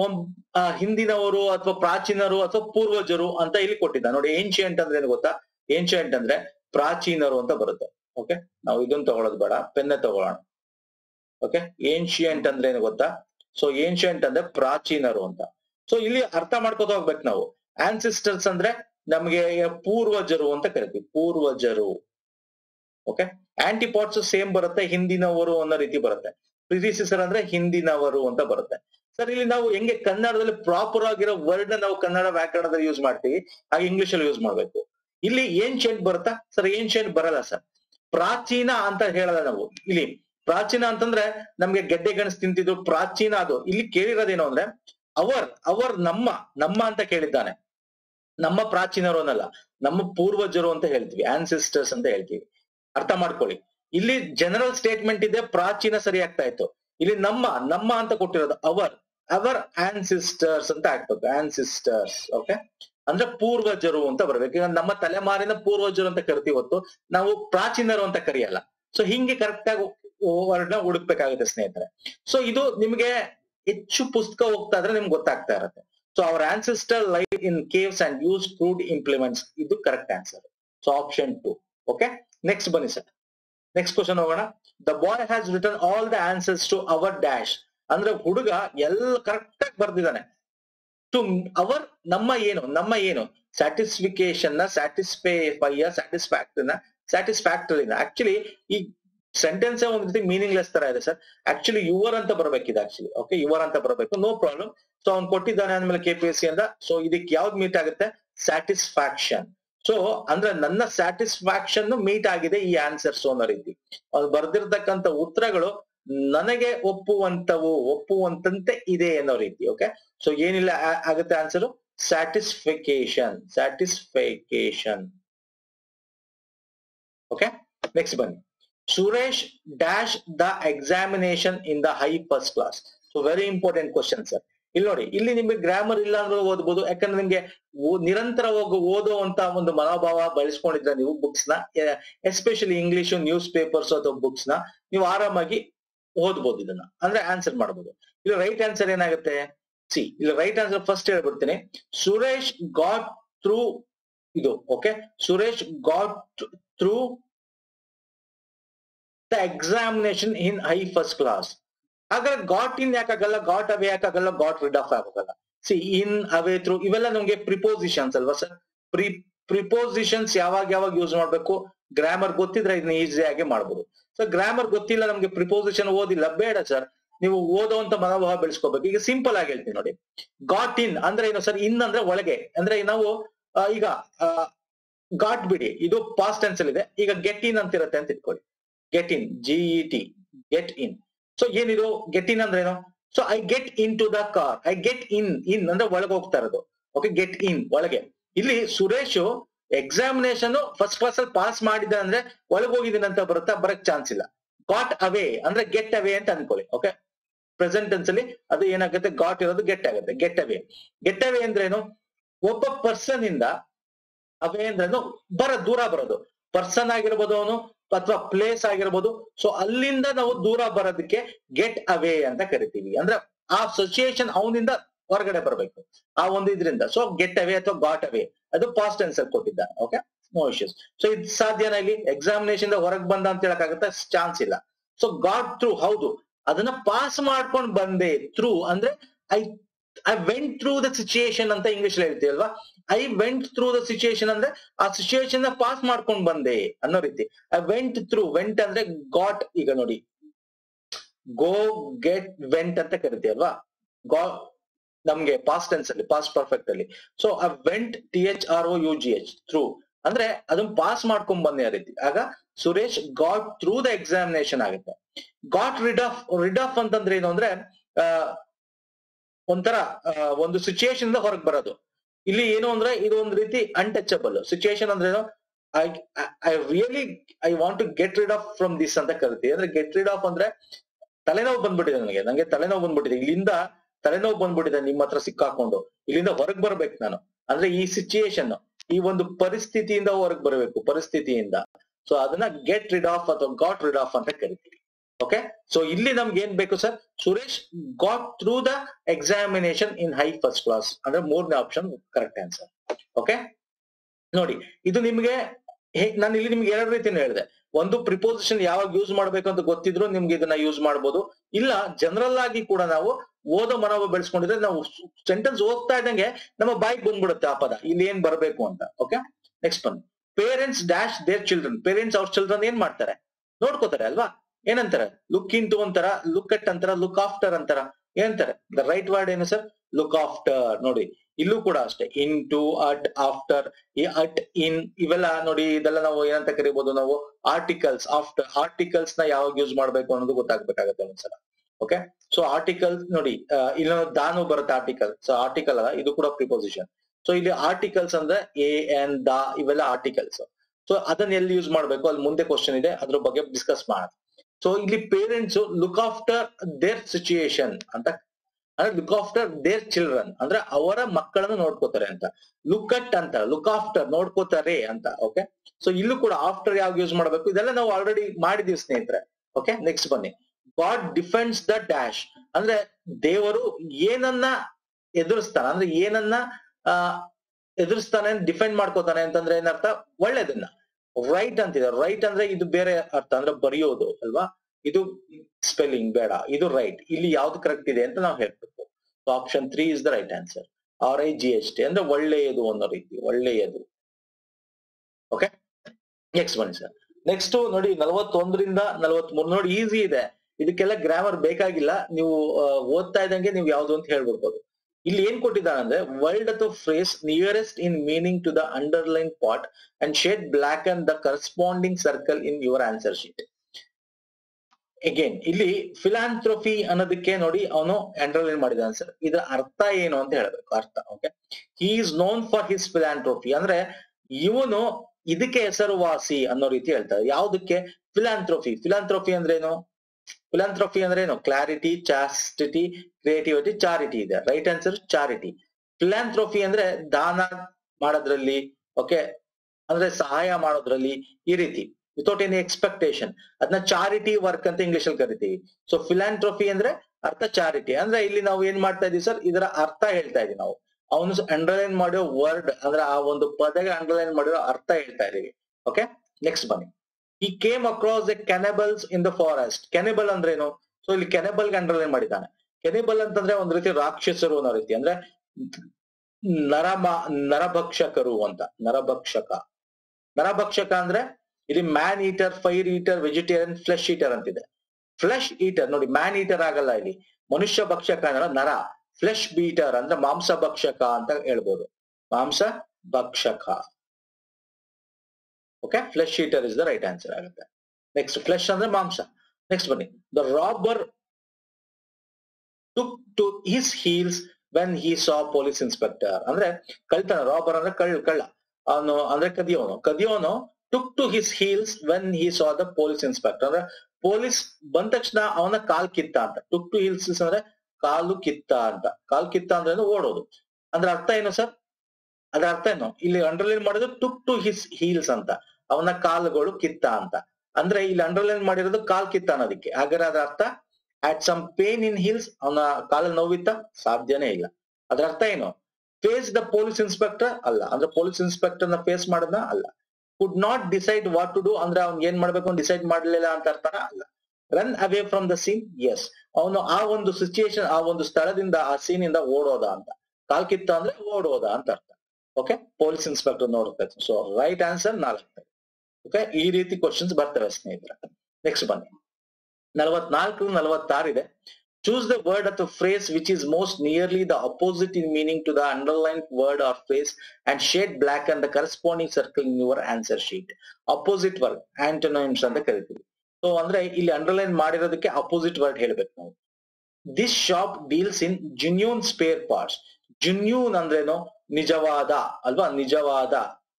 ಹಿಂದಿನವರು ಅಥವಾ ಪ್ರಾಚೀನರು ಅಥವಾ ಪೂರ್ವಜರು ಅಂತ ಇಲ್ಲಿ ಕೊಟ್ಟಿದ್ದ ನೋಡಿ. ಏನ್ಶಿಯಂಟ್ ಅಂದ್ರೆ ಏನು ಗೊತ್ತಾ, ಏನ್ಶಿಯಂಟ್ ಅಂದ್ರೆ ಪ್ರಾಚೀನರು ಅಂತ ಬರುತ್ತೆ. ಓಕೆ, ನಾವು ಇದನ್ನ ತಗೊಳ್ಳೋದು ಬೇಡ, ಪೆನ್ನೆ ತಗೊಳ್ಳೋಣ. ಓಕೆ, ಏನ್ಶಿಯಂಟ್ ಅಂದ್ರೆ ಏನು ಗೊತ್ತಾ, ಸೊ ಏನ್ಶಿಯಂಟ್ ಅಂದ್ರೆ ಪ್ರಾಚೀನರು ಅಂತ. ಸೊ ಇಲ್ಲಿ ಅರ್ಥ ಮಾಡ್ಕೋತಾ ಹೋಗ್ಬೇಕು ನಾವು. ಆನ್ಸಿಸ್ಟರ್ಸ್ ಅಂದ್ರೆ ನಮ್ಗೆ ಪೂರ್ವಜರು ಅಂತ ಕರಿತೀವಿ, ಪೂರ್ವಜರು. ಓಕೆ, ಆಂಟಿಪಾಡ್ಸ್ ಸೇಮ್ ಬರುತ್ತೆ, ಹಿಂದಿನವರು ಅನ್ನೋ ರೀತಿ ಬರುತ್ತೆ. ಪ್ರಿಡಿಸೆಸರ್ ಅಂದ್ರೆ ಹಿಂದಿನವರು ಅಂತ ಬರುತ್ತೆ. ಸರ್ ಇಲ್ಲಿ ನಾವು ಹೆಂಗೆ ಕನ್ನಡದಲ್ಲಿ ಪ್ರಾಪರ್ ಆಗಿರೋ ವರ್ಡ್ ನಾವು ಕನ್ನಡ ವ್ಯಾಕರಣದಲ್ಲಿ ಯೂಸ್ ಮಾಡ್ತೀವಿ, ಹಾಗೆ ಇಂಗ್ಲಿಷ್ ಅಲ್ಲಿ ಯೂಸ್ ಮಾಡ್ಬೇಕು. ಇಲ್ಲಿ ಏನ್ಶಿಯಂಟ್ ಬರುತ್ತಾ ಸರ್, ಏನ್ಶಿಯಂಟ್ ಬರಲ್ಲ ಸರ್. ಪ್ರಾಚೀನ ಅಂತ ಹೇಳಲ್ಲ ನಾವು. ಇಲ್ಲಿ ಪ್ರಾಚೀನ ಅಂತಂದ್ರೆ ನಮ್ಗೆ ಗೆಡ್ಡೆ ಗೆಣಸು ತಿಂತಿದ್ರು ಪ್ರಾಚೀನ. ಅದು ಇಲ್ಲಿ ಕೇಳಿರೋದೇನು ಅಂದ್ರೆ ಅವರ್, ಅವರ್ ನಮ್ಮ, ನಮ್ಮ ಅಂತ ಕೇಳಿದ್ದಾನೆ. ನಮ್ಮ ಪ್ರಾಚೀನರು ಅನ್ನಲ್ಲ, ನಮ್ಮ ಪೂರ್ವಜರು ಅಂತ ಹೇಳ್ತೀವಿ, ಆನ್ಸಿಸ್ಟರ್ಸ್ ಅಂತ ಹೇಳ್ತೀವಿ. ಅರ್ಥ ಮಾಡ್ಕೊಳ್ಳಿ, ಇಲ್ಲಿ ಜನರಲ್ ಸ್ಟೇಟ್ಮೆಂಟ್ ಇದೆ, ಪ್ರಾಚೀನ ಸರಿ ಆಗ್ತಾ ಇತ್ತು. ಇಲ್ಲಿ ನಮ್ಮ, ನಮ್ಮ ಅಂತ ಕೊಟ್ಟಿರೋದು ಅವರ್, ಅವರ್ ಆನ್ಸಿಸ್ಟರ್ಸ್ ಅಂತ ಆಗ್ಬೇಕು, ಆನ್ಸಿಸ್ಟರ್ಸ್. ಓಕೆ, ಅಂದ್ರೆ ಪೂರ್ವಜರು ಅಂತ ಬರ್ಬೇಕು. ಈಗ ನಮ್ಮ ತಲೆಮಾರಿನ ಪೂರ್ವಜರು ಅಂತ ಕರಿತೀವಿ ಹೊತ್ತು ನಾವು ಪ್ರಾಚೀನರು ಅಂತ ಕರೆಯಲ್ಲ. ಸೊ ಹಿಂಗೆ ಕರೆಕ್ಟ್ ಆಗಿ ವರ್ಡ್ನ ಹುಡುಕ್ಬೇಕಾಗುತ್ತೆ ಸ್ನೇಹಿತರೆ. ಸೊ ಇದು ನಿಮ್ಗೆ ಹೆಚ್ಚು ಪುಸ್ತಕ ಹೋಗ್ತಾ ಇದ್ರೆ ನಿಮ್ಗೆ ಗೊತ್ತಾಗ್ತಾ ಇರುತ್ತೆ. So our ancestor live in caves and use crude implements, ಇದು correct answer. So option two. Okay, next ಬನ್ನಿ ಸರ್. ನೆಕ್ಸ್ಟ್ ಕ್ವಶನ್ ಹೋಗೋಣ. The boy has return all the answers to our dash. ಅಂದ್ರೆ ಹುಡುಗ ಎಲ್ಲ ಕರೆಕ್ಟ್ ಆಗಿ ಬರ್ದಿದ್ದಾನೆ. ಟು ಅವರ್ ನಮ್ಮ ಏನು ನಮ್ಮ ಏನು ಸ್ಯಾಟಿಸ್ಫಿಕೇಶನ್ ನ ಸ್ಯಾಟಿಸ್ಫೈಯ ಸ್ಯಾಟಿಸ್ಫ್ಯಾಕ್ಟರಿನ ಸ್ಯಾಟಿಸ್ಫ್ಯಾಕ್ಟರಿನ ಆಕ್ಚುಲಿ ಈ ಸೆಂಟೆನ್ಸ್ ಒಂದ್ ರೀತಿ ಮೀನಿಂಗ್ಲೆಸ್ ತರ ಇದೆ ಸರ್. ಆಕ್ಚುಲಿ ಯುವರ್ ಅಂತ ಬರ್ಬೇಕಿದೆ ಆಕ್ಚುಲಿ. ಓಕೆ, ಯುವರ್ ಅಂತ ಬರ್ಬೇಕು, ನೋ ಪ್ರಾಬ್ಲಮ್. ಸೊ ಅವ್ನು ಕೊಟ್ಟಿದ್ದಾನೆ ಅಂದ್ಮೇಲೆ ಕೆ ಪಿ ಎಸ್ ಸಿ ಅಂತ. ಸೊ ಇದಕ್ಕೆ ಯಾವ್ದು ಮೀಟ್ ಆಗುತ್ತೆ? ಸ್ಯಾಟಿಸ್ಫ್ಯಾಕ್ಷನ್. ಸೊ ಅಂದ್ರೆ ನನ್ನ ಸ್ಯಾಟಿಸ್ಫ್ಯಾಕ್ಷನ್ ಮೀಟ್ ಆಗಿದೆ ಈ ಆನ್ಸರ್ಸ್ ಅನ್ನೋ ರೀತಿ. ಅವ್ನು ಬರ್ದಿರ್ತಕ್ಕಂಥ ಉತ್ತರಗಳು ನನಗೆ ಒಪ್ಪುವಂತವು ಒಪ್ಪುವಂತಂತೆ ಇದೆ ಅನ್ನೋ ರೀತಿ. ಓಕೆ, ಸೊ ಏನಿಲ್ಲ ಆಗುತ್ತೆ answer satisfaction satisfaction okay, next ಬನ್ನಿ. Suresh dash the examination in the high first class. So very important question sir. ಇಲ್ಲಿ ನೋಡಿ, ಇಲ್ಲಿ ನಿಮ್ಗೆ ಗ್ರಾಮರ್ ಇಲ್ಲ ಅಂದ್ರೆ ಓದ್ಬೋದು. ಯಾಕಂದ್ರೆ ನಿಮ್ಗೆ ನಿರಂತರವಾಗಿ ಓದುವಂತ ಒಂದು ಮನೋಭಾವ ಬೆಳೆಸ್ಕೊಂಡಿದ್ರೆ ನೀವು ಬುಕ್ಸ್ ನ, ಎಸ್ಪೆಷಲಿ ಇಂಗ್ಲಿಷ್ ನ್ಯೂಸ್ ಪೇಪರ್ಸ್ ಅಥವಾ ಬುಕ್ಸ್ ನ ನೀವು ಆರಾಮಾಗಿ ಓದ್ಬೋದು. ಇದನ್ನ ಅಂದ್ರೆ ಆನ್ಸರ್ ಮಾಡ್ಬೋದು. ಇಲ್ಲಿ ರೈಟ್ ಆನ್ಸರ್ ಏನಾಗುತ್ತೆ? ಸಿ, ಇಲ್ಲಿ ರೈಟ್ ಆನ್ಸರ್ ಫಸ್ಟ್ ಹೇಳ್ಬಿಡ್ತೀನಿ. ಸುರೇಶ್ ಗಾಟ್ ಥ್ರೂ ಇದು. Okay, Suresh got through the examination in high first class. ಹಾಗಾದ್ರೆ ಗಾಟ್ ಇನ್ ಯಾಕಾಗಲ್ಲ, ಗಾಟ್ ಅವೇ ಯಾಕಾಗಲ್ಲ, ಗಾಟ್ ರಿಡ್ ಆಫ್ ಆಗಲ್ಲ? ಸಿ, ಇನ್, ಅವೇ, ಥ್ರೂ ಇವೆಲ್ಲ ನಮ್ಗೆ ಪ್ರಿಪೋಸಿಷನ್ಸ್ ಅಲ್ವಾ ಸರ್? ಪ್ರಿ ಪ್ರಿಪೋಸಿಷನ್ಸ್ ಯಾವಾಗ ಯಾವಾಗ ಯೂಸ್ ಮಾಡ್ಬೇಕು, ಗ್ರಾಮರ್ ಗೊತ್ತಿದ್ರೆ ಇದನ್ನ ಈಸಿಯಾಗಿ ಮಾಡ್ಬೋದು. ಸೊ ಗ್ರಾಮರ್ ಗೊತ್ತಿಲ್ಲ, ನಮ್ಗೆ ಪ್ರಿಪೋಸಿಷನ್ ಓದಿಲ್ಲ, ಬೇಡ ಸರ್. ನೀವು ಓದೋಂತ ಮನೋಭಾವ ಬೆಳೆಸ್ಕೋಬೇಕು. ಈಗ ಸಿಂಪಲ್ ಆಗಿ ಹೇಳ್ತೀನಿ ನೋಡಿ. ಗಾಟ್ ಇನ್ ಅಂದ್ರೆ ಏನು ಸರ್? ಇನ್ ಅಂದ್ರೆ ಒಳಗೆ. ಅಂದ್ರೆ ನಾವು ಈಗ ಗಾಟ್ ಬಿಡಿ, ಇದು ಪಾಸ್ಟ್ ಟೆನ್ಸ್ ಅಲ್ಲಿ ಇದೆ. ಈಗ ಗೆಟ್ ಇನ್ ಅಂತ ಇರುತ್ತೆ ಅಂತ ಇಟ್ಕೊಳ್ಳಿ. Get in, G E T, get in. So ಏನಿದು ಗೆಟ್ ಇನ್ ಅಂದ್ರೆ ಏನು? So I get in to the car. I get in, in ಅಂದ್ರೆ ಒಳಗೆ ಹೋಗ್ತಾ ಇರೋದು. ಓಕೆ, ಗೆಟ್ ಇನ್ ಒಳಗೆ. ಇಲ್ಲಿ ಸುರೇಶ್ ಎಕ್ಸಾಮಿನೇಷನ್ ಫಸ್ಟ್ ಕ್ಲಾಸ್ ಅಲ್ಲಿ ಪಾಸ್ ಮಾಡಿದ ಅಂದ್ರೆ ಒಳಗೆ ಹೋಗಿದ್ದೀನಿ ಅಂತ ಬರುತ್ತಾ? ಬರಕ್ ಚಾನ್ಸ್ ಇಲ್ಲ. ಗಾಟ್ ಅವೇ ಅಂದ್ರೆ ಗೆಟ್ ಅವೇ ಅಂತ ಅನ್ಕೊಳ್ಳಿ. ಓಕೆ, ಪ್ರೆಸೆಂಟ್ ಟೆನ್ಸ್ ಅಲ್ಲಿ ಅದು ಏನಾಗುತ್ತೆ? ಗಾಟ್ ಇರೋದು ಗೆಟ್ ಆಗುತ್ತೆ. Get away. ಗೆಟ್ ಅವೇ ಅಂದ್ರೆ ಏನು? ಒಬ್ಬ ಪರ್ಸನ್ ಇಂದ, ಅವೇ ಅಂದ್ರೆ ಬರ ದೂರ ಬರೋದು. ಪರ್ಸನ್ ಆಗಿರ್ಬೋದು ಅವನು, ಅಥವಾ ಪ್ಲೇಸ್ ಆಗಿರ್ಬೋದು. ಸೊ ಅಲ್ಲಿಂದ ನಾವು ದೂರ ಬರೋದಕ್ಕೆ ಗೆಟ್ ಅವೇ ಅಂತ ಕರಿತೀವಿ. ಅಂದ್ರೆ ಆ ಸಿಚುಯೇಷನ್ ಅವನಿಂದ ಹೊರಗಡೆ ಬರ್ಬೇಕು, ಆ ಒಂದು ಇದ್ರಿಂದ. ಸೊ ಗೆಟ್ ಅವೇ ಅಥವಾ ಗಾಟ್ ಅವೇ, ಅದು ಪಾಸ್ಟ್ ಟೆನ್ಸ್ ಅಲ್ಲಿ ಕೊಟ್ಟಿದ್ದಾನೆ. Okay, no issues. ಸೊ ಇದು ಸಾಧ್ಯನಾ? ಇಲ್ಲಿ ಎಕ್ಸಾಮಿನೇಷನ್ ಹೊರಗೆ ಬಂದ ಅಂತ ಹೇಳಕ್ಕಾಗತ್ತೆ? ಚಾನ್ಸ್ ಇಲ್ಲ. ಸೊ ಗಾಟ್ ಥ್ರೂ, ಹೌದು, ಅದನ್ನ ಪಾಸ್ ಮಾಡ್ಕೊಂಡು ಬಂದೆ. ಥ್ರೂ ಅಂದ್ರೆ I I went through the situation ಅಂತ ಇಂಗ್ಲಿಷ್ ಹೇಳ್ತೀವಿ ಅಲ್ವಾ? I went through the situation ಅಂದ್ರೆ ಆ ಸಿಚುಯೇಷನ್ ನ ಪಾಸ್ ಮಾಡ್ಕೊಂಡು ಬಂದೆ ಅನ್ನೋ ರೀತಿ. ಐ ವೆಂಟ್ ಥ್ರೂ, ವೆಂಟ್ ಅಂದ್ರೆ ಗಾಟ್. ಈಗ ನೋಡಿ, ಗೋ, ಗೆಟ್, ವೆಂಟ್ ಅಂತ ಕರಿತೀವಿ ಅಲ್ವಾ? ಗಾ ನಮ್ಗೆ ಪಾಸ್ಟ್ ಟೆನ್ಸ್ ಅಲ್ಲಿ, ಪಾಸ್ಟ್ ಪರ್ಫೆಕ್ಟ್ ಅಲ್ಲಿ. So I went, T H R O U G H, through ಅಂದ್ರೆ ಅದನ್ನ ಪಾಸ್ ಮಾಡ್ಕೊಂಡ್ ಬಂದೆ ಆ ರೀತಿ. ಆಗ Suresh got through the examination ಆಗುತ್ತೆ. Got rid of, rid of ಅಂತಂದ್ರೆ ಏನು ಅಂದ್ರೆ ಆ ಒಂಥರ ಒಂದು ಸಿಚುಯೇಷನ್ ಇಂದ ಹೊರಗೆ ಬರೋದು. ಇಲ್ಲಿ ಏನು ಅಂದ್ರೆ ಇದು ಒಂದು ರೀತಿ ಅನ್ಟಚಬಲ್ ಸಿಚುಯೇಷನ್. ಅಂದ್ರೆ ಏನು? I I really I want to get rid of from this ಅಂತ ಕರಿತೀವಿ. ಅಂದ್ರೆ ಗೆಟ್ ರಿಡ್ ಆಫ್ ಅಂದ್ರೆ ತಲೆನೋವು ಬಂದ್ಬಿಟ್ಟಿದೆ ನನಗೆ, ನಂಗೆ ತಲೆನೋವು ಬಂದ್ಬಿಟ್ಟಿದೆ, ಇಲ್ಲಿಂದ ತಲೆನೋವು ಬಂದ್ಬಿಟ್ಟಿದೆ ನಿಮ್ಮ ಹತ್ರ ಸಿಕ್ಕಾಕೊಂಡು, ಇಲ್ಲಿಂದ ಹೊರಗೆ ಬರ್ಬೇಕು ನಾನು. ಅಂದ್ರೆ ಈ ಸಿಚುಯೇಷನ್, ಈ ಒಂದು ಪರಿಸ್ಥಿತಿಯಿಂದ ಹೊರಗೆ ಬರಬೇಕು, ಪರಿಸ್ಥಿತಿಯಿಂದ. ಸೊ ಅದನ್ನ ಗೆಟ್ ರಿಡ್ ಆಫ್ ಅಥವಾ ಗಾಟ್ ರಿಡ್ ಆಫ್ ಅಂತ ಕರಿತೀವಿ. ಓಕೆ, ಸೊ ಇಲ್ಲಿ ನಮ್ಗೆ ಏನ್ ಬೇಕು sir? Suresh got through the examination in high first class ಅಂದ್ರೆ ಮೂರನೇ ಆಪ್ಷನ್ ಕರೆಕ್ಟ್ ಆನ್ಸರ್. ಓಕೆ, ನೋಡಿ ಇದು ನಿಮ್ಗೆ ನಾನು ಇಲ್ಲಿ ನಿಮ್ಗೆ ಎರಡು ರೀತಿನ ಹೇಳಿದೆ. ಒಂದು ಪ್ರಿಪೋಸಿಷನ್ ಯಾವಾಗ ಯೂಸ್ ಮಾಡ್ಬೇಕು ಅಂತ ಗೊತ್ತಿದ್ರು ನಿಮ್ಗೆ ಇದನ್ನ ಯೂಸ್ ಮಾಡ್ಬೋದು. ಇಲ್ಲ ಜನರಲ್ ಆಗಿ ಕೂಡ ನಾವು ಓದೋ ಮನೋಭಾವ ಬೆಳೆಸ್ಕೊಂಡಿದ್ರೆ ನಾವು ಸೆಂಟೆನ್ಸ್ ಓದ್ತಾ ಇದ್ದಂಗೆ ನಮ್ಮ ಬಾಯಿಗೆ ಬಂದ್ಬಿಡುತ್ತೆ ಆ ಪದ ಇಲ್ಲಿ ಏನ್ ಬರ್ಬೇಕು ಅಂತ. ಓಕೆ, ನೆಕ್ಸ್ಟ್ ಬನ್ನಿ. Parents dash their children. Parents ಅವ್ರ ಚಿಲ್ಡ್ರನ್ ಏನ್ ಮಾಡ್ತಾರೆ? ನೋಡ್ಕೋತಾರೆ ಅಲ್ವಾ? ಏನಂತಾರೆ? ಲುಕ್ ಇನ್ ಟು ಅಂತಾರ, ಲುಕ್ ಅಟ್ ಅಂತಾರ, ಲುಕ್ ಆಫ್ಟರ್ ಅಂತಾರ, ಏನಂತಾರೆ? ದ ರೈಟ್ ವರ್ಡ್ ಏನು ಸರ್? Look after. ನೋಡಿ ಇಲ್ಲೂ ಕೂಡ ಅಷ್ಟೇ, ಇನ್ ಟು, ಅಟ್, ಆಫ್ಟರ್, ಈ ಅಟ್, ಇನ್ ಇವೆಲ್ಲ ನೋಡಿ ಇದೆಲ್ಲ ನಾವು ಏನಂತ ಕರಿಬಹುದು? ನಾವು ಆರ್ಟಿಕಲ್ಸ್. ಆಫ್ಟರ್ ಆರ್ಟಿಕಲ್ಸ್ ನ ಯಾವಾಗ ಯೂಸ್ ಮಾಡ್ಬೇಕು ಅನ್ನೋದು ಗೊತ್ತಾಗ್ಬೇಕಾಗತ್ತೆ ಒಂದ್ಸಲ. ಓಕೆ, ಸೊ ಆರ್ಟಿಕಲ್ಸ್ ನೋಡಿ, ಇಲ್ಲ ದಾನು ಬರುತ್ತೆ ಆರ್ಟಿಕಲ್. ಸೊ ಆರ್ಟಿಕಲ್ ಅಲ್ಲ, ಇದು ಕೂಡ ಪ್ರಿಪೋಸಿಷನ್. ಸೊ ಇಲ್ಲಿ ಆರ್ಟಿಕಲ್ಸ್ ಅಂದ್ರೆ ಎ, ಎನ್, ದ ಇವೆಲ್ಲ ಆರ್ಟಿಕಲ್ಸ್. ಸೊ ಅದನ್ನ ಎಲ್ಲಿ ಯೂಸ್ ಮಾಡ್ಬೇಕು ಅಲ್ಲಿ ಮುಂದೆ ಕ್ವಶನ್ ಇದೆ, ಅದ್ರ ಬಗ್ಗೆ ಡಿಸ್ಕಸ್ ಮಾಡೋಣ. ಸೊ ಇಲ್ಲಿ parents look after their situation ಅಂತ, ಅಂದ್ರೆ ಲುಕ್ ಆಫ್ಟರ್ ದೇರ್ ಚಿಲ್ಡ್ರನ್ ಅಂದ್ರೆ ಅವರ ಮಕ್ಕಳನ್ನು ನೋಡ್ಕೋತಾರೆ ಅಂತ. ಲುಕ್ ಅಟ್ ಅಂತ, ಲುಕ್ ಆಫ್ಟರ್ ನೋಡ್ಕೋತಾರೆ ಅಂತ. ಓಕೆ, ಸೊ ಇಲ್ಲೂ ಕೂಡ ಆಫ್ಟರ್ ಯಾವಾಗ ಯೂಸ್ ಮಾಡ್ಬೇಕು ಇದೆಲ್ಲ ನಾವು ಆಲ್ರೆಡಿ ಮಾಡಿದೀವಿ ಸ್ನೇಹಿತರೆ. ಓಕೆ, ನೆಕ್ಸ್ಟ್ ಬನ್ನಿ. ಗಾಡ್ ಡಿಫೆಂಡ್ಸ್ ದ ಡ್ಯಾಶ್ ಅಂದ್ರೆ ದೇವರು ಏನನ್ನ ಎದುರಿಸ್ತಾನೆ, ಅಂದ್ರೆ ಏನನ್ನ ಆ ಎದುರಿಸ್ತಾನೆ, ಡಿಫೆಂಡ್ ಮಾಡ್ಕೋತಾನೆ ಅಂತಂದ್ರೆ ಏನರ್ಥ? ಒಳ್ಳೇದನ್ನ, ರೈಟ್ ಅಂತಿದೆ. ರೈಟ್ ಅಂದ್ರೆ ಇದು ಬೇರೆ ಅರ್ಥ, ಅಂದ್ರೆ ಬರೆಯೋದು ಅಲ್ವಾ, ಇದು ಸ್ಪೆಲ್ಲಿಂಗ್ ಬೇಡ, ಇದು ರೈಟ್. ಇಲ್ಲಿ ಯಾವ್ದು ಕರೆಕ್ಟ್ ಇದೆ ಅಂತ ನಾವು ಹೇಳ್ಬೇಕು. Option three is the right answer. R I G H T ಅಂದ್ರೆ ಒಳ್ಳೆಯದು ಅನ್ನೋ ರೀತಿ, ಒಳ್ಳೆಯದು. ಓಕೆ, ನೆಕ್ಸ್ಟ್ ಬನ್ನಿ ಸರ್. ನೆಕ್ಸ್ಟ್ ನೋಡಿ ನಲವತ್ತೊಂದರಿಂದ ನಲವತ್ತ್ ಮೂರು ನೋಡಿ, ಈಸಿ ಇದೆ, ಇದಕ್ಕೆಲ್ಲ ಗ್ರಾಮರ್ ಬೇಕಾಗಿಲ್ಲ. ನೀವು ಓದ್ತಾ ಇದ್ದಂಗೆ ನೀವು ಯಾವ್ದು ಅಂತ ಹೇಳ್ಬಿಡ್ಬೋದು. ಇಲ್ಲಿ ಏನ್ ಕೊಟ್ಟಿದ್ದಾನೆ ಅಂದ್ರೆ, ವರ್ಡ್ ಅಥವಾ phrase nearest in meaning to the underline part and shade block and the corresponding circle in your answer sheet. Again ಇಲ್ಲಿ ಫಿಲಾಂಥ್ರೋಫಿ ಅನ್ನೋದಕ್ಕೆ ನೋಡಿ ಅವನು ಅಂಡರ್ಲೈನ್ ಮಾಡಿದಾನೆ ಸರ್. ಇದರ ಅರ್ಥ ಏನು ಅಂತ ಹೇಳ್ಬೇಕು, ಅರ್ಥ. Okay, he is known for his philanthropy ಅಂದ್ರೆ ಇವನು ಇದಕ್ಕೆ ಹೆಸರುವಾಸಿ ಅನ್ನೋ ರೀತಿ ಹೇಳ್ತಾರೆ. ಯಾವ್ದಕ್ಕೆ? ಫಿಲಾಂಥ್ರೋಫಿ. ಫಿಲಾಂಥ್ರೋಫಿ ಅಂದ್ರೆ ಏನು? ಫಿಲಾಂಥ್ರೋಫಿ ಅಂದ್ರೆ ಏನು? ಕ್ಲಾರಿಟಿ, ಚಾಸ್ಟಿಟಿ, ಕ್ರಿಯೇಟಿವಿಟಿ, ಚಾರಿಟಿ ಇದೆ. Right answer charity. ಫಿಲಾಂಥ್ರೋಫಿ ಅಂದ್ರೆ ದಾನ ಮಾಡೋದ್ರಲ್ಲಿ, ಓಕೆ, ಅಂದ್ರೆ ಸಹಾಯ ಮಾಡೋದ್ರಲ್ಲಿ, ಈ ರೀತಿ ವಿತೌಟ್ ಎನಿ ಎಕ್ಸ್ಪೆಕ್ಟೇಷನ್, ಅದನ್ನ ಚಾರಿಟಿ ವರ್ಕ್ ಅಂತ ಇಂಗ್ಲಿಷ್ ಅಲ್ಲಿ ಕರಿತೀವಿ. ಸೊ ಫಿಲಾಂಥ್ರೋಫಿ ಅಂದ್ರೆ ಅರ್ಥ ಚಾರಿಟಿ. ಅಂದ್ರೆ ಇಲ್ಲಿ ನಾವು ಏನ್ ಮಾಡ್ತಾ ಇದೀವಿ ಸರ್, ಇದರ ಅರ್ಥ ಹೇಳ್ತಾ ಇದೀವಿ ನಾವು. ಅವನು ಅಂಡರ್ಲೈನ್ ಮಾಡಿರೋ ವರ್ಡ್ ಅಂದ್ರೆ ಆ ಒಂದು ಪದಗೆ ಅಂಡರ್ಲೈನ್ ಮಾಡಿರೋ ಅರ್ಥ ಹೇಳ್ತಾ ಇದೀವಿ. ಓಕೆ, ನೆಕ್ಸ್ಟ್ ಬನ್ನಿ. ಈ came across a cannibals in the forest. Cannibal ಅಂದ್ರೆ ಏನು? ಸೊ ಇಲ್ಲಿ ಕೆನೆಬಲ್ ಗೆ ಅಂಡರ್ಲೈನ್ ಮಾಡಿದ್ದಾನೆ. ಕೆನೆಬಲ್ ಅಂತಂದ್ರೆ ಒಂದ್ ರೀತಿ ರಾಕ್ಷಸರು ಅನ್ನೋ ರೀತಿ, ಅಂದ್ರೆ ನರಮ ನರಭಕ್ಷಕರು ಅಂತ. ನರಭಕ್ಷಕ, ನರಭಕ್ಷಕ ಅಂದ್ರೆ ಇಲ್ಲಿ man eater, fire eater, vegetarian, flesh eater ಅಂತಿದೆ. ಫ್ಲೆಶ್ ಈಟರ್ ನೋಡಿ, ಮ್ಯಾನ್ ಈಟರ್ ಆಗಲ್ಲ ಇಲ್ಲಿ, ಮನುಷ್ಯ ಭಕ್ಷಕ ಅಂದ್ರೆ ನರ. ಫ್ಲೆಶ್ ಬೀಟರ್ ಅಂದ್ರೆ ಮಾಂಸ ಭಕ್ಷಕ ಅಂತ ಹೇಳ್ಬೋದು, ಮಾಂಸ ಭಕ್ಷಕ. Okay, flesh eater is the right answer ಆಗುತ್ತೆ. ನೆಕ್ಸ್ಟ್, ಫ್ಲೆಶ್ ಅಂದ್ರೆ ಮಾಂಸ. ನೆಕ್ಸ್ಟ್ ಬನ್ನಿ. The robber took to his heels when he saw police inspector ಅಂದ್ರೆ ಕಳ್ತನ. ರಾಬರ್ ಅಂದ್ರೆ ಕಳ್ಳ, ಕಳ್ಳ ಅವನು ಅಂದ್ರೆ ಕದಿಯೋನು. ಕದಿಯೋನು took to his heels when he saw the police inspector ಅಂದ್ರೆ ಪೊಲೀಸ್ ಬಂದ ತಕ್ಷಣ ಅವನ ಕಾಲ್ ಕಿತ್ತ ಅಂತ. ಟುಕ್ ಟು ಹೀಲ್ಸ್ ಅಂದ್ರೆ ಕಾಲು ಕಿತ್ತ ಅಂತ. ಕಾಲ್ ಕಿತ್ತ ಅಂದ್ರೆ ಓಡೋದು. ಅಂದ್ರೆ ಅರ್ಥ ಏನು ಸರ್? ಅದ್ರ ಅರ್ಥ ಏನು? ಇಲ್ಲಿ ಅಂಡರ್ಲೈನ್ ಮಾಡೋದು ಟುಕ್ ಟು ಹಿಸ್ ಹೀಲ್ಸ್ ಅಂತ, ಅವನ ಕಾಲುಗಳು ಕಿತ್ತ ಅಂತ. ಅಂದ್ರೆ ಇಲ್ಲಿ ಅಂಡರ್ಲೈನ್ ಮಾಡಿರೋದು ಕಾಲ್ ಕಿತ್ತ ಅನ್ನೋದಕ್ಕೆ. ಹಾಗಾದ್ರೆ ಅದ್ರ ಅರ್ಥ at some pain in heels, ಅವನ ಕಾಲಲ್ಲಿ ನೋವಿತ್ತ? ಸಾಧ್ಯನೇ ಇಲ್ಲ. ಅದ್ರ ಅರ್ಥ ಏನು? ಫೇಸ್ ದ ಪೊಲೀಸ್ ಇನ್ಸ್ಪೆಕ್ಟರ್ ಅಲ್ಲ, ಅಂದ್ರೆ ಪೊಲೀಸ್ ಇನ್ಸ್ಪೆಕ್ಟರ್ ನ ಫೇಸ್ ಮಾಡೋದನ್ನ ಅಲ್ಲ. Could not decide what to do ಅಂದ್ರೆ ಅವ್ನ್ ಏನ್ ಮಾಡ್ಬೇಕು ಡಿಸೈಡ್ ಮಾಡ್ಲಿಲ್ಲ ಅಂತ ಅರ್ಥನ ಅಲ್ಲ. Run away from the scene, yes, ಅವನು ಆ ಒಂದು ಸಿಚುಯೇಷನ್, ಆ ಒಂದು ಸ್ಥಳದಿಂದ, ಆ ಸೀನ್ ಇಂದ ಓಡೋದ ಅಂತ. ಕಾಲ್ ಕಿತ್ತ ಅಂದ್ರೆ ಓಡೋದ ಅಂತ ಅರ್ಥ. ಓಕೆ, ಪೊಲೀಸ್ ಇನ್ಸ್ಪೆಕ್ಟರ್ ನೋಡ್ಬೇಕು. ಸೊ ರೈಟ್ ಆನ್ಸರ್ ನಾಲ್ಕು. ಓಕೆ, ಈ ರೀತಿ ಕ್ವಶನ್ಸ್ ಬರ್ತವೆ ಸ್ನೇಹಿತರೆ. ನೆಕ್ಸ್ಟ್ ಬನ್ನಿ. ನಲವತ್ನಾಲ್ಕು ನಲವತ್ತಾರು ಇದೆ. ಚೂಸ್ ದ ವರ್ಡ್ ಅಥವಾ phrase which is most nearly the opposite in meaning to the underline word or phrase and shade block and the corresponding circle in your answer sheet. Opposite word antonyms ಅಂತ ಕರಿತೀವಿ. ಸೊ ಅಂದ್ರೆ ಇಲ್ಲಿ ಅಂಡರ್ಲೈನ್ ಮಾಡಿರೋದಕ್ಕೆ ಅಪೋಸಿಟ್ ವರ್ಡ್ ಹೇಳ್ಬೇಕು ನಾವು. This shop deals in genuine spare parts. Genuine ಅಂದ್ರೇನು? ನಿಜವಾದ ಅಲ್ವಾ, ನಿಜವಾದ,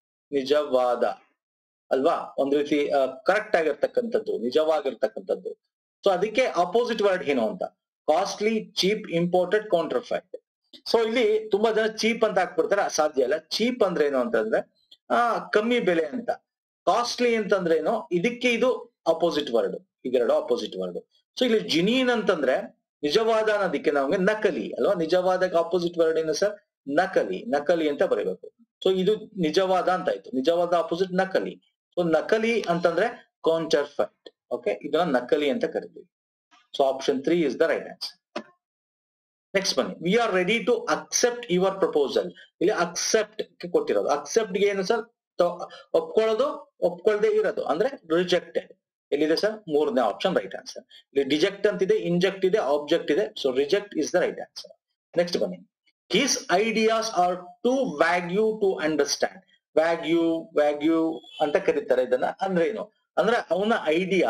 ನಿಜವಾದ ಅಲ್ವಾ, ಒಂದ್ ರೀತಿ ಕರೆಕ್ಟ್ ಆಗಿರ್ತಕ್ಕಂಥದ್ದು, ನಿಜವಾಗಿರ್ತಕ್ಕಂಥದ್ದು. ಸೊ ಅದಕ್ಕೆ ಅಪೋಸಿಟ್ ವರ್ಡ್ ಏನು ಅಂತ? Costly, cheap, imported, counterfeit. So ಇಲ್ಲಿ ತುಂಬಾ ಜನ ಚೀಪ್ ಅಂತ ಹಾಕ್ಬಿಡ್ತಾರೆ, ಸಾಧ್ಯ ಇಲ್ಲ. ಚೀಪ್ ಅಂದ್ರೆ ಏನು ಅಂತಂದ್ರೆ ಆ ಕಮ್ಮಿ ಬೆಲೆ ಅಂತ. ಕಾಸ್ಟ್ಲಿ ಅಂತಂದ್ರೆ ಏನು? ಇದಕ್ಕೆ ಇದು ಅಪೋಸಿಟ್ ವರ್ಡ್, ಇದೆರಡು ಅಪೋಸಿಟ್ ವರ್ಡ್. ಸೊ ಇಲ್ಲಿ ಜಿನೀನ್ ಅಂತಂದ್ರೆ ನಿಜವಾದ ಅನ್ನೋದಕ್ಕೆ ನಮ್ಗೆ ನಕಲಿ ಅಲ್ವಾ. ನಿಜವಾದ ಅಪೋಸಿಟ್ ವರ್ಡ್ ಏನು ಸರ್? ನಕಲಿ. ನಕಲಿ ಅಂತ ಬರೀಬೇಕು. ಸೊ ಇದು ನಿಜವಾದ ಅಂತ ಆಯ್ತು. ನಿಜವಾದ ಅಪೋಸಿಟ್ ನಕಲಿ. ಸೊ ನಕಲಿ ಅಂತಂದ್ರೆ ಕೌಂಟರ್ಫೈಟ್. ಓಕೆ, ಇದನ್ನ ನಕಲಿ ಅಂತ ಕರಿತೀವಿ. So option three is the right answer. Next ಬನ್ನಿ. We are ready to accept your proposal. ಇಲ್ಲಿ ಅಕ್ಸೆಪ್ಟ್ ಕೊಟ್ಟಿರೋದು. ಅಕ್ಸೆಪ್ಟ್ ಗೆ ಏನು ಸರ್? ಒಪ್ಕೊಳ್ಳೋದು, ಒಪ್ಕೊಳ್ದೆ ಇರೋದು ಅಂದ್ರೆ ರಿಜೆಕ್ಟೆಡ್. ಎಲ್ಲಿದೆ ಸರ್? ಮೂರನೇ ಆಪ್ಷನ್ ರೈಟ್ ಆನ್ಸರ್. ಇಲ್ಲಿ ಡಿಜೆಕ್ಟ್ ಅಂತಿದೆ, ಇಂಜೆಕ್ಟ್ ಇದೆ, ಆಬ್ಜೆಕ್ಟ್ ಇದೆ. So reject is the right answer. Next ಬನ್ನಿ. His ideas are too vague to understand. Vague, vague ಅಂತ ಕರೀತಾರೆ ಇದನ್ನ. ಅಂದ್ರೆ ಏನು? ಅಂದ್ರೆ ಅವನ ಐಡಿಯಾ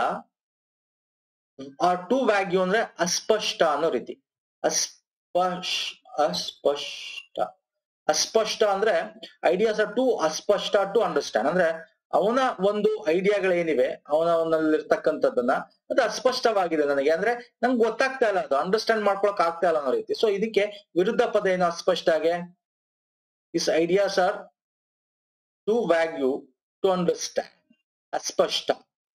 ಆರ್ ಟು ವ್ಯಾಗ್ಯೂ ಅಂದ್ರೆ ಅಸ್ಪಷ್ಟ ಅನ್ನೋ ರೀತಿ. ಅಸ್ಪಶ್ ಅಸ್ಪಷ್ಟ ಅಸ್ಪಷ್ಟ ಅಂದ್ರೆ ಐಡಿಯಾಸ್ ಆರ್ ಟು ಅಸ್ಪಷ್ಟ ಟು ಅಂಡರ್ಸ್ಟ್ಯಾಂಡ್. ಅಂದ್ರೆ ಅವನ ಒಂದು ಐಡಿಯಾಗಳೇನಿವೆ ಅವನಲ್ಲಿರ್ತಕ್ಕಂಥದ್ದನ್ನ ಅದು ಅಸ್ಪಷ್ಟವಾಗಿದೆ ನನಗೆ, ಅಂದ್ರೆ ನಂಗೆ ಗೊತ್ತಾಗ್ತಾ ಇಲ್ಲ, ಅದು ಅಂಡರ್ಸ್ಟ್ಯಾಂಡ್ ಮಾಡ್ಕೊಳಕ್ ಆಗ್ತಾ ಇಲ್ಲ ಅನ್ನೋ ರೀತಿ. ಸೊ ಇದಕ್ಕೆ ವಿರುದ್ಧ ಪದ ಏನು? ಅಸ್ಪಷ್ಟ ಆಗಿ is ideas are too vague to understand. ಅಸ್ಪಷ್ಟ.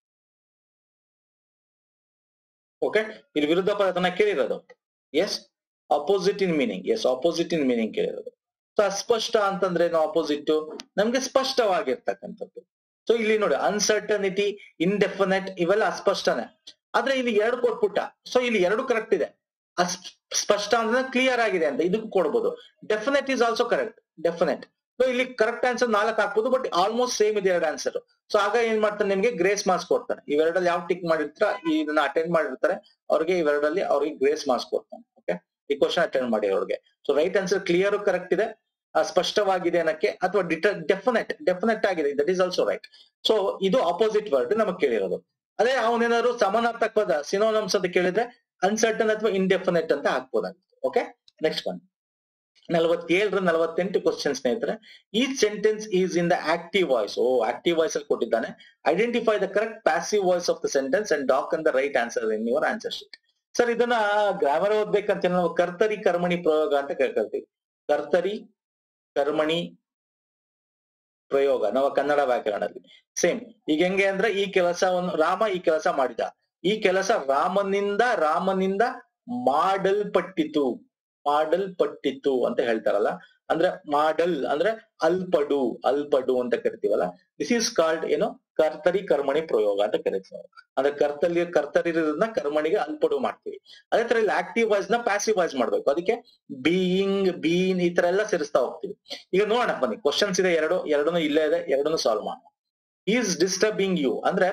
ಓಕೆ, ಇಲ್ಲಿ ವಿರುದ್ಧ ಪದನ ಕೇಳಿರೋದು. Yes, opposite in meaning. Yes, opposite in meaning ಕೇಳಿರೋದು. ಸೊ ಅಸ್ಪಷ್ಟ ಅಂತಂದ್ರೆ ಏನು? ಆಪೋಸಿಟ್ ನಮ್ಗೆ ಸ್ಪಷ್ಟವಾಗಿರ್ತಕ್ಕಂಥದ್ದು. ಸೊ ಇಲ್ಲಿ ನೋಡಿ ಅನ್ಸರ್ಟನಿಟಿ, ಇಂಡೆಫಿನೆಟ್ ಇವೆಲ್ಲ ಅಸ್ಪಷ್ಟನೆ. ಆದ್ರೆ ಇಲ್ಲಿ ಎರಡು ಕೊಟ್ಬಿಟ್ಟ, ಸೊ ಇಲ್ಲಿ ಎರಡು ಕರೆಕ್ಟ್ ಇದೆ. ಸ್ಪಷ್ಟ ಅಂದ್ರೆ ಕ್ಲಿಯರ್ ಆಗಿದೆ ಅಂತ ಇದಕ್ಕೂ ಕೊಡ್ಬೋದು. Definite is also correct, definite. So ಇಲ್ಲಿ ಕರೆಕ್ಟ್ ಆನ್ಸರ್ ನಾಲ್ಕು ಹಾಕ್ಬೋದು, ಬಟ್ ಆಲ್ಮೋಸ್ಟ್ ಸೇಮ್ ಇದೆ ಎರಡು ಆನ್ಸರ್. ಸೊ ಆಗ ಏನ್ ಮಾಡ್ತಾನೆ, ನಿಮ್ಗೆ ಗ್ರೇಸ್ ಮಾರ್ಕ್ಸ್ ಕೊಡ್ತಾನೆ. ಇವೆರಡಲ್ಲಿ ಯಾವ ಟಿಕ್ ಮಾಡಿರ್ತಾರ, ಇದನ್ನ ಅಟೆಂಡ್ ಮಾಡಿರ್ತಾರೆ ಅವ್ರಿಗೆ ಇವೆರಡಲ್ಲಿ ಅವ್ರಿಗೆ ಗ್ರೇಸ್ ಮಾರ್ಕ್ಸ್ ಕೊಡ್ತಾನೆ. ಓಕೆ, ಈ ಕ್ವಶನ್ ಅಟೆಂಡ್ ಮಾಡಿ ಅವ್ರಿಗೆ. So right answer clear correct ಇದೆ, ಸ್ಪಷ್ಟವಾಗಿದೆ ಅನ್ನಕ್ಕೆ, ಅಥವಾ ಡೆಫಿನೆಟ್ ಡೆಫಿನೆಟ್ ಆಗಿದೆ, that is also right. So ಇದು ಆಪೋಸಿಟ್ ವರ್ಡ್ ನಮಗೆ ಕೇಳಿರೋದು. ಅದೇ ಅವನೇನಾದ್ರು ಸಮಾನಾರ್ಥಕ ಪದ ಸಿನೋನಮ್ಸ್ ಅಂತ ಕೇಳಿದ್ರೆ ಅನ್ಸರ್ಟನ್ ಅಥವಾ ಇಂಡೆಫಿನೆಟ್ ಅಂತ ಹಾಕ್ಬೋದಾಗುತ್ತೆ. ಓಕೆ, ನೆಕ್ಸ್ಟ್ ಒನ್ ನಲವತ್ತೇಳರ ನಲವತ್ತೆಂಟು ಕ್ವಶನ್ ಸ್ನೇಹಿತರೆ. ಈ sentence is in the active voice. ಓ ಆಕ್ಟಿವ್ ವಾಯ್ಸ್ ಅಲ್ಲಿ ಕೊಟ್ಟಿದ್ದಾನೆ. Identify the correct passive voice of the sentence and dark on the right answer in your answer sheet. Sir ಇದನ್ನ ಗ್ರಾಮರ್ ಓದ್ಬೇಕಂತ ನಾವು ಕರ್ತರಿ ಕರ್ಮಣಿ ಪ್ರಯೋಗ ಅಂತ ಕೇಳ್ಕೊಳ್ತೀವಿ. ಕರ್ತರಿ ಕರ್ಮಣಿ ಪ್ರಯೋಗ ನಾವು ಕನ್ನಡ ವ್ಯಾಕರಣದಲ್ಲಿ ಸೇಮ್. ಈಗ ಹೆಂಗೆ ಅಂದ್ರೆ ಈ ಕೆಲಸವನ್ನು ರಾಮ ಈ ಕೆಲಸ ಮಾಡಿದ, ಈ ಕೆಲಸ ರಾಮನಿಂದ ರಾಮನಿಂದ ಮಾಡಲ್ಪಟ್ಟಿತು, ಮಾಡಲ್ಪಟ್ಟಿತು ಅಂತ ಹೇಳ್ತಾರಲ್ಲ. ಅಂದ್ರೆ ಮಾಡಲ್ ಅಂದ್ರೆ ಅಲ್ಪಡು, ಅಲ್ಪಡು ಅಂತ ಕರಿತೀವಲ್ಲ. ದಿಸ್ ಈಸ್ ಕಾಲ್ಡ್ ಏನು, ಕರ್ತರಿ ಕರ್ಮಣಿ ಪ್ರಯೋಗ ಅಂತ ಕರಿತೀವಿ. ಅಂದ್ರೆ ಕರ್ತರಿ ಕರ್ತರಿನ ಕರ್ಮಣಿಗೆ ಅಲ್ಪಡು ಮಾಡ್ತೀವಿ. ಅದೇ ತರ ಇಲ್ಲಿ ಆಕ್ಟಿವ್ ವಾಯ್ಸ್ ನ ಪ್ಯಾಸಿವ್ ವಾಯ್ಸ್ ಮಾಡ್ಬೇಕು. ಅದಕ್ಕೆ ಬೀಯಿಂಗ್, ಬೀನ್ ಈ ತರ ಎಲ್ಲ ಸೇರಿಸ್ತಾ ಹೋಗ್ತೀವಿ. ಈಗ ನೋಡೋಣ ಬನ್ನಿ, ಕ್ವಶನ್ಸ್ ಇದೆ ಎರಡು, ಎರಡನ್ನೂ ಇಲ್ಲೇ ಇದೆ, ಎರಡನ್ನೂ ಸಾಲ್ವ್ ಮಾಡೋಣ. ಈಸ್ ಡಿಸ್ಟರ್ಬಿಂಗ್ ಯು ಅಂದ್ರೆ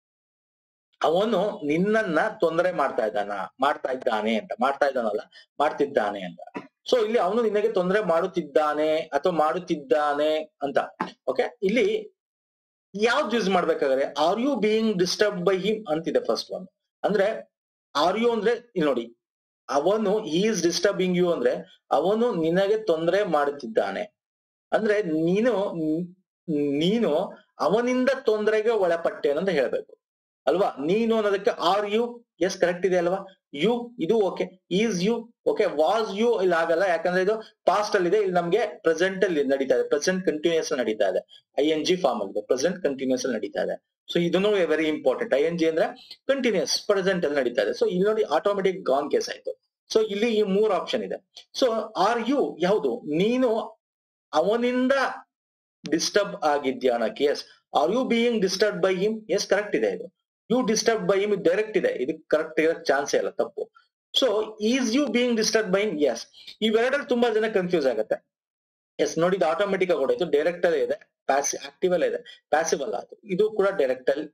ಅವನು ನಿನ್ನನ್ನ ತೊಂದರೆ ಮಾಡ್ತಾ ಇದ್ದಾನ, ಮಾಡ್ತಾ ಇದ್ದಾನೆ ಅಂತ, ಮಾಡ್ತಾ ಇದ್ದಾನಲ್ಲ ಮಾಡ್ತಿದ್ದಾನೆ ಅಂತ. ಸೊ ಇಲ್ಲಿ ಅವನು ನಿನಗೆ ತೊಂದರೆ ಮಾಡುತ್ತಿದ್ದಾನೆ ಅಥವಾ ಮಾಡುತ್ತಿದ್ದಾನೆ ಅಂತ. ಓಕೆ, ಇಲ್ಲಿ ಯಾವ್ದು ಯೂಸ್ ಮಾಡ್ಬೇಕಾದ್ರೆ are you being disturb by him ಅಂತಿದೆ ಫಸ್ಟ್ ಒನ್. ಅಂದ್ರೆ ಆರ್ ಯು ಅಂದ್ರೆ ಇಲ್ಲಿ ನೋಡಿ, ಅವನು ಈಸ್ ಡಿಸ್ಟರ್ಬಿಂಗ್ ಯು ಅಂದ್ರೆ ಅವನು ನಿನಗೆ ತೊಂದರೆ ಮಾಡುತ್ತಿದ್ದಾನೆ. ಅಂದ್ರೆ ನೀನು ನೀನು ಅವನಿಂದ ತೊಂದರೆಗೆ ಒಳಪಟ್ಟೇನು ಅಂತ ಹೇಳ್ಬೇಕು ಅಲ್ವಾ. ನೀನು ಅನ್ನೋದಕ್ಕೆ ಆರ್ ಯು, ಎಸ್ ಕರೆಕ್ಟ್ ಇದೆ ಅಲ್ವಾ. ಯು ಇದು okay, is you okay. Was you ಇಲ್ಲಿ ಆಗಲ್ಲ, ಯಾಕಂದ್ರೆ ಇದು ಪಾಸ್ಟ್ ಅಲ್ಲಿ ಇದೆ. ಇಲ್ಲಿ ನಮ್ಗೆ ಪ್ರೆಸೆಂಟ್ ಅಲ್ಲಿ ನಡೀತಾ ಇದೆ, ಪ್ರೆಸೆಂಟ್ ಕಂಟಿನ್ಯೂಸ್ ನಡೀತಾ ಇದೆ, ಐ ಎನ್ ಜಿ ಫಾರ್ಮ್ ಅಲ್ಲಿ ಪ್ರೆಸೆಂಟ್ ಕಂಟಿನ್ಯೂಸ್ ಅಲ್ಲಿ ನಡೀತಾ ಇದೆ. ಸೊ ಇದನ್ನು very important. I N G ಅಂದ್ರೆ ಕಂಟಿನ್ಯೂಸ್ ಪ್ರೆಸೆಂಟ್ ಅಲ್ಲಿ ನಡೀತಾ ಇದೆ. ಸೊ ಇಲ್ಲಿ ನೋಡಿ ಆಟೋಮೆಟಿಕ್ ಗಾನ್ ಕೇಸ್ ಆಯ್ತು. ಸೊ ಇಲ್ಲಿ ಈ ಮೂರು ಆಪ್ಷನ್ ಇದೆ. ಸೊ ಆರ್ ಯು ಯಾವುದು, ನೀನು ಅವನಿಂದ ಡಿಸ್ಟರ್ಬ್ ಆಗಿದ್ಯಾ ಅನ್ನಕ್ಕೆ yes. Are you being disturb by him, yes correct ಇದೆ ಇದು. You disturb by him direct ಇದೆ, ಇದು ಕರೆಕ್ಟ್ ಇರೋ ಚಾನ್ಸೇ ಇಲ್ಲ, ತಪ್ಪು. So is you being disturb by him, yes. ಇವೆರಡಲ್ಲಿ ತುಂಬಾ ಜನ ಕನ್ಫ್ಯೂಸ್ ಆಗುತ್ತೆ. ಎಸ್ ನೋಡಿ, ಇದು ಆಟೋಮೆಟಿಕ್ ಆಗಿ ಹೊಡೆಯಿತು, ಡೈರೆಕ್ಟ್ ಅಲ್ಲೇ ಇದೆ, ಪ್ಯಾಸಿವ್ ಆಕ್ಟಿವ್ ಅಲ್ಲೇ ಇದೆ, ಪ್ಯಾಸಿವ್ ಅಲ್ಲ ಅದು. ಇದು ಕೂಡ ಡೈರೆಕ್ಟ್ ಅಲ್ಲಿ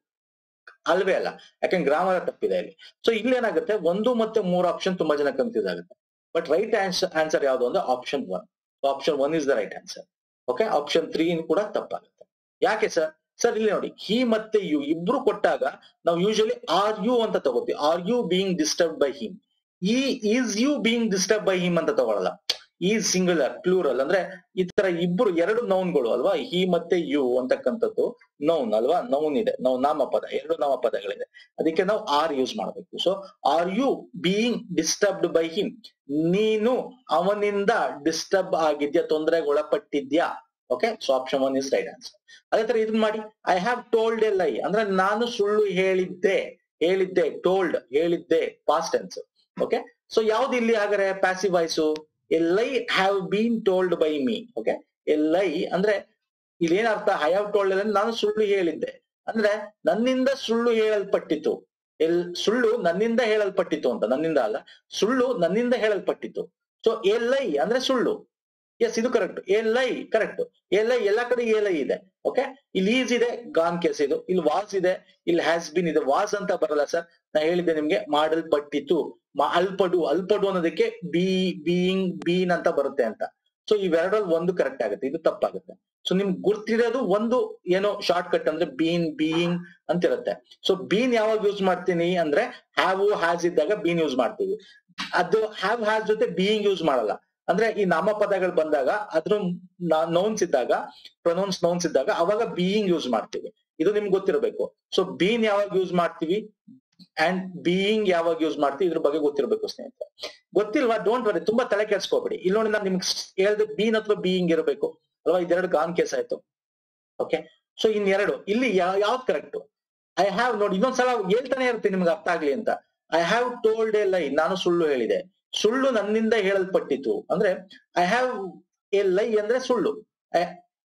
ಅಲ್ವೇ ಅಲ್ಲ, ಯಾಕಂದ್ರೆ ಗ್ರಾಮರ್ ತಪ್ಪಿದೆ ಇಲ್ಲಿ. ಸೊ ಇಲ್ಲಿ ಏನಾಗುತ್ತೆ, ಒಂದು ಮತ್ತೆ ಮೂರು ಆಪ್ಷನ್ ತುಂಬಾ ಜನ ಕನ್ಫ್ಯೂಸ್ ಆಗುತ್ತೆ. ಬಟ್ ರೈಟ್ ಆನ್ಸರ್ ಆನ್ಸರ್ ಯಾವುದು ಅಂದ್ರೆ option one. Option one is the right answer. Okay, option three ಕೂಡ ತಪ್ಪಾಗುತ್ತೆ. ಯಾಕೆ ಸರ್? ಸರ್ ಇಲ್ಲಿ ನೋಡಿ, ಹಿ ಮತ್ತೆ ಯು ಇಬ್ರು ಕೊಟ್ಟಾಗ ನಾವು ಯೂಶಲಿ ಆರ್ ಯು ಅಂತ ತಗೋತೀವಿ. Are you being disturb by him. ಈ is you being disturb by him ಅಂತ ತಗೊಳಲ್ಲ. ಈ ಸಿಂಗುಲರ್ ಪ್ಲೂರಲ್ ಅಂದ್ರೆ ಈ ತರ ಇಬ್ರು ಎರಡು ನೌನ್ಗಳು ಅಲ್ವಾ, ಹಿ ಮತ್ತೆ ಯು ಅಂತಕ್ಕಂಥದ್ದು ನೌನ್ ಅಲ್ವಾ, ನೌನ್ ಇದೆ, ನಾವು ನಾಮಪದ, ಎರಡು ನಾಮಪದಗಳಿದೆ, ಅದಕ್ಕೆ ನಾವು ಆರ್ ಯೂಸ್ ಮಾಡಬೇಕು. So are you being disturbed by him, ನೀನು ಅವನಿಂದ ಡಿಸ್ಟರ್ಬ್ ಆಗಿದ್ಯಾ, ತೊಂದರೆಗೆ ಒಳಪಟ್ಟಿದ್ಯಾ. Okay, so option one is right answer. ಅದೇ ತರ ಇದನ್ನ ಮಾಡಿ, I have told A lie ಅಂದ್ರೆ ನಾನು ಸುಳ್ಳು ಹೇಳಿದ್ದೆ, ಹೇಳಿದ್ದೆ, ಟೋಲ್ಡ್ ಹೇಳಿದ್ದೆ, ಪಾಸ್ಟ್ ಟೆನ್ಸ್. ಓಕೆ, ಸೊ ಯಾವ್ದು ಇಲ್ಲಿ ಹಾಗಾದ್ರೆ passive voice, a lie have been told by me. Okay, a lie ಅಂದ್ರೆ ಇಲ್ಲಿ ಏನರ್ಥ, ಐ ಹ್ಯಾವ್ ಟೋಲ್ಡ್ ಅಂದ್ರೆ ನಾನು ಸುಳ್ಳು ಹೇಳಿದ್ದೆ ಅಂದ್ರೆ ನನ್ನಿಂದ ಸುಳ್ಳು ಹೇಳಲ್ಪಟ್ಟಿತು. ಎಲ್ ಸುಳ್ಳು ನನ್ನಿಂದ ಹೇಳಲ್ಪಟ್ಟಿತು ಅಂತ, ನನ್ನಿಂದ ಅಲ್ಲ, ಸುಳ್ಳು ನನ್ನಿಂದ ಹೇಳಲ್ಪಟ್ಟಿತು. ಸೊ ಎ ಲೈ ಅಂದ್ರೆ ಸುಳ್ಳು, ಎಸ್ ಇದು correct. A lie correct, a lie ಎಲ್ಲಾ ಕಡೆ ಎ ಲೈ ಇದೆ. ಓಕೆ, ಇಲ್ಲಿ ಈಸ್ ಇದೆ, ಗಾನ್ ಕೇಸ್ ಇದು, ಇಲ್ಲಿ ವಾಸ್ ಇದೆ, ಇಲ್ಲಿ ಹ್ಯಾಸ್ ಬಿನ್ ಇದೆ. ವಾಸ್ ಅಂತ ಬರಲ್ಲ ಸರ್, ನಾ ಹೇಳಿದ್ದೆ ನಿಮ್ಗೆ ಮಾಡಲ್ಪಟ್ಟಿತು. ಅಲ್ಪಡು, ಅಲ್ಪಡು ಅನ್ನೋದಕ್ಕೆ ಬಿ ಬೀಯಿಂಗ್ ಬೀನ್ ಅಂತ ಬರುತ್ತೆ ಅಂತ. ಸೊ ಇವೆರಡರಲ್ಲಿ ಒಂದು ಕರೆಕ್ಟ್ ಆಗುತ್ತೆ, ಇದು ತಪ್ಪಾಗುತ್ತೆ. ಸೊ ನಿಮ್ಗೆ ಗುರ್ತಿರೋದು ಒಂದು ಏನೋ ಶಾರ್ಟ್ ಕಟ್ ಅಂದ್ರೆ ಬೀನ್, ಬೀಯಿಂಗ್ ಅಂತ ಇರುತ್ತೆ. ಸೊ ಬೀನ್ ಯಾವಾಗ ಯೂಸ್ ಮಾಡ್ತೀನಿ ಅಂದ್ರೆ ಹ್ಯಾವ್ ಹ್ಯಾಸ್ ಇದ್ದಾಗ ಬೀನ್ ಯೂಸ್ ಮಾಡ್ತೀವಿ. ಅದು ಹ್ಯಾವ್ ಹ್ಯಾಸ್ ಜೊತೆ ಬೀಯಿಂಗ್ ಯೂಸ್ ಮಾಡಲ್ಲ. ಅಂದ್ರೆ ಈ ನಾಮಪದಗಳು ಬಂದಾಗ ಅದ್ರ ನೌನ್ಸ್ ಇದ್ದಾಗ, ಪ್ರೊನೌನ್ಸ್ ನೌನ್ಸ್ ಇದ್ದಾಗ ಅವಾಗ ಬೀಯಿಂಗ್ ಯೂಸ್ ಮಾಡ್ತೀವಿ. ಇದು ನಿಮ್ಗೆ ಗೊತ್ತಿರಬೇಕು. ಸೊ ಬೀನ್ ಯಾವಾಗ ಯೂಸ್ ಮಾಡ್ತೀವಿ ಅಂಡ್ ಬೀಯಿಂಗ್ ಯಾವಾಗ ಯೂಸ್ ಮಾಡ್ತೀವಿ, ಇದ್ರ ಬಗ್ಗೆ ಗೊತ್ತಿರಬೇಕು ಸ್ನೇಹಿತರೆ. ಗೊತ್ತಿಲ್ವಾ, ಡೋಂಟ್ ವರಿ, ತುಂಬಾ ತಲೆ ಕೆಡ್ಸ್ಕೋಬೇಡಿ. ಇಲ್ಲಿ ನೋಡಿ ನಾನು ನಿಮ್ಗೆ ಹೇಳ್ದೆ ಬೀನ್ ಅಥವಾ ಬೀಯಿಂಗ್ ಇರಬೇಕು ಅಲ್ವಾ, ಇದೆರಡು ಗಾನ್ ಕೇಸ್ ಆಯ್ತು. ಓಕೆ, ಸೊ ಇನ್ನೆರಡು ಇಲ್ಲಿ ಯಾವ್ದು ಕರೆಕ್ಟ್? ಐ ಹ್ಯಾವ್ ನೋಡಿ, ಇನ್ನೊಂದ್ಸಲ ಹೇಳ್ತಾನೆ ಇರ್ತೀನಿ ನಿಮ್ಗೆ ಅರ್ಥ ಆಗ್ಲಿ ಅಂತ. ಐ ಹ್ಯಾವ್ ಟೋಲ್ಡ್ ಎ ಲೈ, ನಾನು ಸುಳ್ಳು ಹೇಳಿದೆ, ಸುಳ್ಳು ನನ್ನಿಂದ ಹೇಳಲ್ಪಟ್ಟಿತು ಅಂದ್ರೆ ಐ ಹ್ಯಾವ್ ಎ ಲೈ ಅಂದ್ರೆ ಸುಳ್ಳು,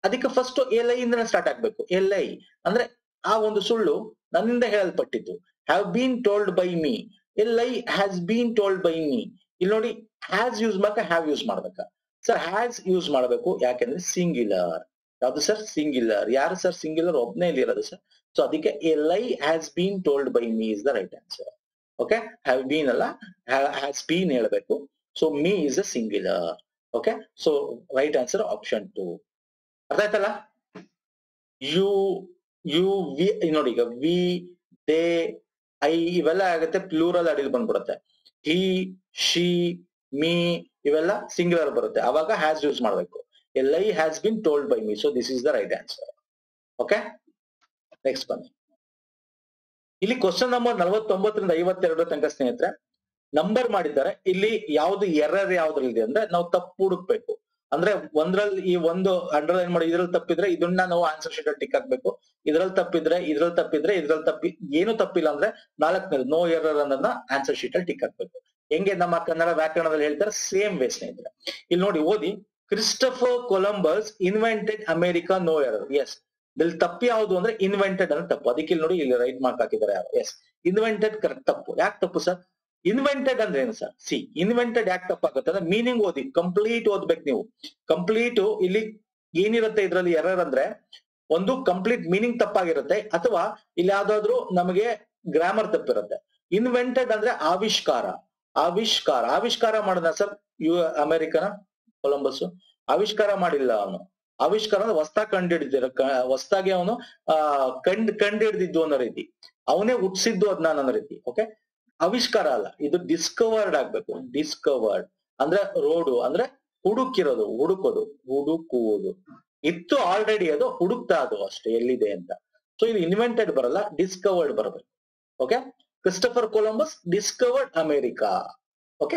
ಅದಕ್ಕೆ ಫಸ್ಟ್ ಎಲ್ ಐ ಇಂದ ಸ್ಟಾರ್ಟ್ ಆಗ್ಬೇಕು. ಎಲ್ ಐ ಅಂದ್ರೆ ಆ ಒಂದು ಸುಳ್ಳು ನನ್ನಿಂದ ಹೇಳಲ್ಪಟ್ಟಿತ್ತು. Have been told by me. L I has been told by me. ಇಲ್ಲಿ ನೋಡಿ ಹ್ಯಾಸ್ ಯೂಸ್ ಮಾಡ್ಬೇಕಾ ಹ್ಯಾವ್ ಯೂಸ್ ಮಾಡ್ಬೇಕಾ? ಸರ್ ಹ್ಯಾಸ್ ಯೂಸ್ ಮಾಡಬೇಕು. ಯಾಕೆಂದ್ರೆ ಸಿಂಗ್ಯುಲರ್. ಯಾವ್ದು ಸರ್? ಸಿಂಗ್ಯುಲರ್. ಯಾರು ಸರ್ ಸಿಂಗ್ಯುಲರ್? ಒಬ್ನೇ ಇಲ್ಲಿ ಇರೋದು ಸರ್. ಸೊ ಅದಕ್ಕೆ L I has been told by me is the right answer. Okay, have bean ಅಲ್ಲ, ಹ್ಯಾಸ್ ಬೀನ್ ಹೇಳ್ಬೇಕು. So me is a singular. Okay, so right answer option two. ಅರ್ಥ ಆಯ್ತಲ್ಲ? ಯು ಯು ವಿ ನೋಡಿ, ಈಗ ವಿ, ದೇ, ಐ ಇವೆಲ್ಲ ಆಗುತ್ತೆ ಪ್ಲೂರಲ್ ಅಡಿಲ್ ಬಂದ್ಬಿಡುತ್ತೆ. ಹಿ, ಶಿ, ಮೀ ಇವೆಲ್ಲ ಸಿಂಗ್ಯುಲರ್ ಬರುತ್ತೆ. ಅವಾಗ ಹ್ಯಾಸ್ ಯೂಸ್ ಮಾಡಬೇಕು. L I has been told by me. So this is the right answer. Okay, next ಬನ್ನಿ. ಇಲ್ಲಿ ಕ್ವಶನ್ ನಂಬರ್ ನಲವತ್ತೊಂಬತ್ತರಿಂದ ಐವತ್ತೆರಡು ತನಕ ಸ್ನೇಹಿತರೆ ನಂಬರ್ ಮಾಡಿದ್ದಾರೆ. ಇಲ್ಲಿ ಯಾವ್ದು ಎರರ್ ಯಾವ್ದ್ರಲ್ಲಿದೆ ಅಂದ್ರೆ ನಾವು ತಪ್ಪು ಹುಡುಕ್ಬೇಕು. ಅಂದ್ರೆ ಒಂದ್ರಲ್ಲಿ ಈ ಒಂದು ಅಂಡರ್ಲೈನ್ ಮಾಡಿ ಇದ್ರಲ್ಲಿ ತಪ್ಪಿದ್ರೆ ಇದನ್ನ ನಾವು ಆನ್ಸರ್ ಶೀಟ್ ಅಲ್ಲಿ ಟಿಕ್ ಹಾಕ್ಬೇಕು. ಇದ್ರಲ್ಲಿ ತಪ್ಪಿದ್ರೆ ಇದ್ರಲ್ಲಿ ತಪ್ಪಿದ್ರೆ ಇದ್ರಲ್ಲಿ ತಪ್ಪಿ ಏನು ತಪ್ಪಿಲ್ಲ ಅಂದ್ರೆ ನಾಲ್ಕನೇದು ನೋ ಎರರ್ ಅನ್ನೋದನ್ನ ಆನ್ಸರ್ ಶೀಟ್ ಅಲ್ಲಿ ಟಿಕ್ ಹಾಕ್ಬೇಕು. ಹೆಂಗೆ ನಮ್ಮ ಕನ್ನಡ ವ್ಯಾಕರಣದಲ್ಲಿ ಹೇಳ್ತಾರೆ ಸೇಮ್ ವೇ ಸ್ನೇಹಿತರೆ. ಇಲ್ಲಿ ನೋಡಿ ಓದಿ. Christopher Columbus invented America, no error. Yes, ಇಲ್ಲಿ ತಪ್ಪು ಯಾವುದು ಅಂದ್ರೆ ಇನ್ವೆಂಟೆಡ್ ಅಂದ್ರೆ ತಪ್ಪು. ಅದಕ್ಕೆ ಇಲ್ಲಿ ನೋಡಿ ಇಲ್ಲಿ ರೈಟ್ ಮಾರ್ಕ್ ಹಾಕಿದ್ದಾರೆ ಯಾರು. ಎಸ್, ಇನ್ವೆಂಟೆಡ್ ಕರೆಕ್ಟ್ ತಪ್ಪು. ಯಾಕೆ ತಪ್ಪು ಸರ್? ಇನ್ವೆಂಟೆಡ್ ಅಂದ್ರೆ ಏನು ಸರ್? ಸಿ, ಇನ್ವೆಂಟೆಡ್ ಯಾಕೆ ತಪ್ಪಾಗುತ್ತೆ ಅಂದ್ರೆ ಮೀನಿಂಗ್ ಓದಿ, ಕಂಪ್ಲೀಟ್ ಓದ್ಬೇಕು ನೀವು. ಕಂಪ್ಲೀಟ್ ಇಲ್ಲಿ ಏನಿರುತ್ತೆ ಇದ್ರಲ್ಲಿ ಎರರ್ ಅಂದ್ರೆ ಒಂದು ಕಂಪ್ಲೀಟ್ ಮೀನಿಂಗ್ ತಪ್ಪಾಗಿರುತ್ತೆ, ಅಥವಾ ಇಲ್ಲಿ ಯಾವ್ದಾದ್ರು ನಮಗೆ ಗ್ರಾಮರ್ ತಪ್ಪಿರುತ್ತೆ. ಇನ್ವೆಂಟೆಡ್ ಅಂದ್ರೆ ಆವಿಷ್ಕಾರ. ಆವಿಷ್ಕಾರ ಆವಿಷ್ಕಾರ ಮಾಡಿದ ಸರ್ ಯು ಅಮೆರಿಕನ ಕೊಲಂಬಸ್? ಆವಿಷ್ಕಾರ ಮಾಡಿಲ್ಲ ಅವನು. ಆವಿಷ್ಕಾರ ಅಂದ್ರೆ ಹೊಸ್ತಾಗಿ ಕಂಡು ಹಿಡಿದಿರ ಹೊಸ್ತಾಗಿ ಅವನು ಆ ಕಂಡ್ ಕಂಡು ಹಿಡಿದಿದ್ದು ಅನ್ನೋ ರೀತಿ, ಅವನೇ ಹುಟ್ಟಿಸಿದ್ದು ಅದನ್ನ ಅನ್ನೋ ರೀತಿ. ಓಕೆ, ಆವಿಷ್ಕಾರ ಅಲ್ಲ, ಇದು ಡಿಸ್ಕವರ್ಡ್ ಆಗ್ಬೇಕು. ಡಿಸ್ಕವರ್ಡ್ ಅಂದ್ರೆ ರೋಡು ಅಂದ್ರೆ ಹುಡುಕಿರೋದು, ಹುಡುಕೋದು, ಹುಡುಕುವುದು. ಇತ್ತು ಆಲ್ರೆಡಿ, ಅದು ಹುಡುಕ್ತಾ ಅದು ಅಷ್ಟೇ ಎಲ್ಲಿದೆ ಅಂತ. ಸೊ ಇದು ಇನ್ವೆಂಟೆಡ್ ಬರಲ್ಲ, ಡಿಸ್ಕವರ್ಡ್ ಬರಬೇಕು. Okay, Christopher Columbus discovered America. Okay,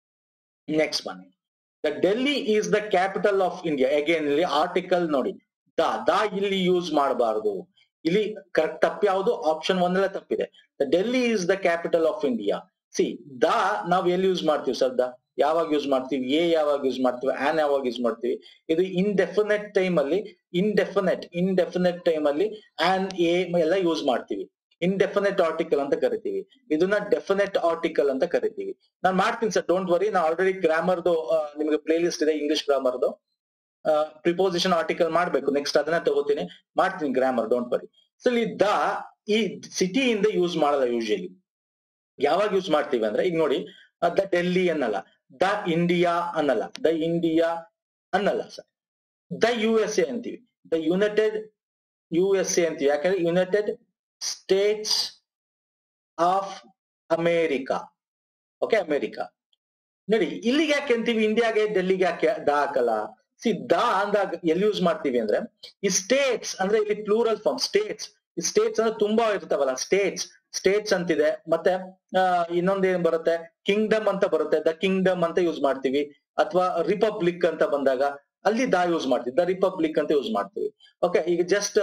next ಬನ್ನಿ. The Delhi is the capital of India. Again ಇಲ್ಲಿ ಆರ್ಟಿಕಲ್ ನೋಡಿ, ದ ದ ಇಲ್ಲಿ ಯೂಸ್ ಮಾಡಬಾರ್ದು. ಇಲ್ಲಿ ಕರೆಕ್ಟ್ ತಪ್ಪು ಯಾವುದು? ಆಪ್ಷನ್ ಒಂದಲ್ಲೇ ತಪ್ಪಿದೆ. The Delhi is the capital of India. See, the ನಾವ್ ಎಲ್ಲಿ ಯೂಸ್ ಮಾಡ್ತೀವಿ ಸರ್? ದ ಯಾವಾಗ ಯೂಸ್ ಮಾಡ್ತೀವಿ? ಎ ಯಾವಾಗ ಯೂಸ್ ಮಾಡ್ತೀವಿ? ಆನ್ ಯಾವಾಗ ಯೂಸ್ ಮಾಡ್ತೀವಿ? ಇದು ಇನ್ಡೆಫಿನೆಟ್ ಟೈಮ್ ಅಲ್ಲಿ, ಇನ್ಡೆಫಿನೆಟ್ ಇನ್ಡೆಫಿನೆಟ್ ಟೈಮ್ ಅಲ್ಲಿ ಆನ್, ಎ ಎಲ್ಲ ಯೂಸ್ ಮಾಡ್ತೀವಿ. ಇನ್ಡೆಫಿನೆಟ್ ಆರ್ಟಿಕಲ್ ಅಂತ ಕರಿತೀವಿ. ಇದನ್ನ ಡೆಫಿನೆಟ್ ಆರ್ಟಿಕಲ್ ಅಂತ ಕರಿತೀವಿ. ನಾನು ಮಾಡ್ತೀನಿ ಸರ್, ಡೋಂಟ್ ವರಿ. ನಾನು ಆಲ್ರೆಡಿ ಗ್ರಾಮರ್ದು ನಿಮಗೆ ಪ್ಲೇ ಲಿಸ್ಟ್ ಇದೆ, ಇಂಗ್ಲಿಷ್ ಗ್ರಾಮರ್ದು. ಪ್ರಿಪೋಸಿಷನ್ ಆರ್ಟಿಕಲ್ ಮಾಡ್ಬೇಕು, ನೆಕ್ಸ್ಟ್ ಅದನ್ನ ತಗೋತೀನಿ, ಮಾಡ್ತೀನಿ ಗ್ರಾಮರ್, ಡೋಂಟ್ ವರಿ. ಸೊ ಇಲ್ಲಿ ದ ಈ ಸಿಟಿಯಿಂದ ಯೂಸ್ ಮಾಡಲ್ಲ ಯೂಶಲಿ. ಯಾವಾಗ ಯೂಸ್ ಮಾಡ್ತೀವಿ ಅಂದ್ರೆ ಈಗ ನೋಡಿ, ದ ಡೆಲ್ಲಿ ಅನ್ನಲ್ಲ, ದ ಇಂಡಿಯಾ ಅನ್ನಲ್ಲ, ದ ಇಂಡಿಯಾ ಅನ್ನಲ್ಲ sir. The U S A ಅಂತೀವಿ, the United U S A ಅಂತೀವಿ. ಯಾಕಂದ್ರೆ United States of America. Okay, America. ನೋಡಿ ಇಲ್ಲಿಗೆ ಯಾಕೆ ಅಂತೀವಿ, ಇಂಡಿಯಾಗೆ ಡೆಲ್ಲಿಗೆ ಯಾಕೆ ದ ಹಾಕಲ್ಲ? ಸಿ, ದ ಅಂದಾಗ ಎಲ್ಲಿ ಯೂಸ್ ಮಾಡ್ತೀವಿ ಅಂದ್ರೆ ಈ ಸ್ಟೇಟ್ಸ್ ಅಂದ್ರೆ ಇಲ್ಲಿ ಪ್ಲೂರಲ್ ಫಾರ್ಮ್. ಸ್ಟೇಟ್ಸ್, ಈ ಸ್ಟೇಟ್ಸ್ ಅಂದ್ರೆ ತುಂಬಾ ಇರ್ತಾವಲ್ಲ, ಸ್ಟೇಟ್ಸ್ ಸ್ಟೇಟ್ಸ್ ಅಂತಿದೆ. ಮತ್ತೆ ಅಹ್ ಇನ್ನೊಂದ್ ಏನ್ ಬರುತ್ತೆ, ಕಿಂಗ್ಡಮ್ ಅಂತ ಬರುತ್ತೆ, ದ ಕಿಂಗ್ಡಮ್ ಅಂತ ಯೂಸ್ ಮಾಡ್ತೀವಿ. ಅಥವಾ ರಿಪಬ್ಲಿಕ್ ಅಂತ ಬಂದಾಗ ಅಲ್ಲಿ ದ ಯೂಸ್ ಮಾಡ್ತೀವಿ, ದ ರಿಪಬ್ಲಿಕ್ ಅಂತ ಯೂಸ್ ಮಾಡ್ತೀವಿ. ಓಕೆ, ಈಗ ಜಸ್ಟ್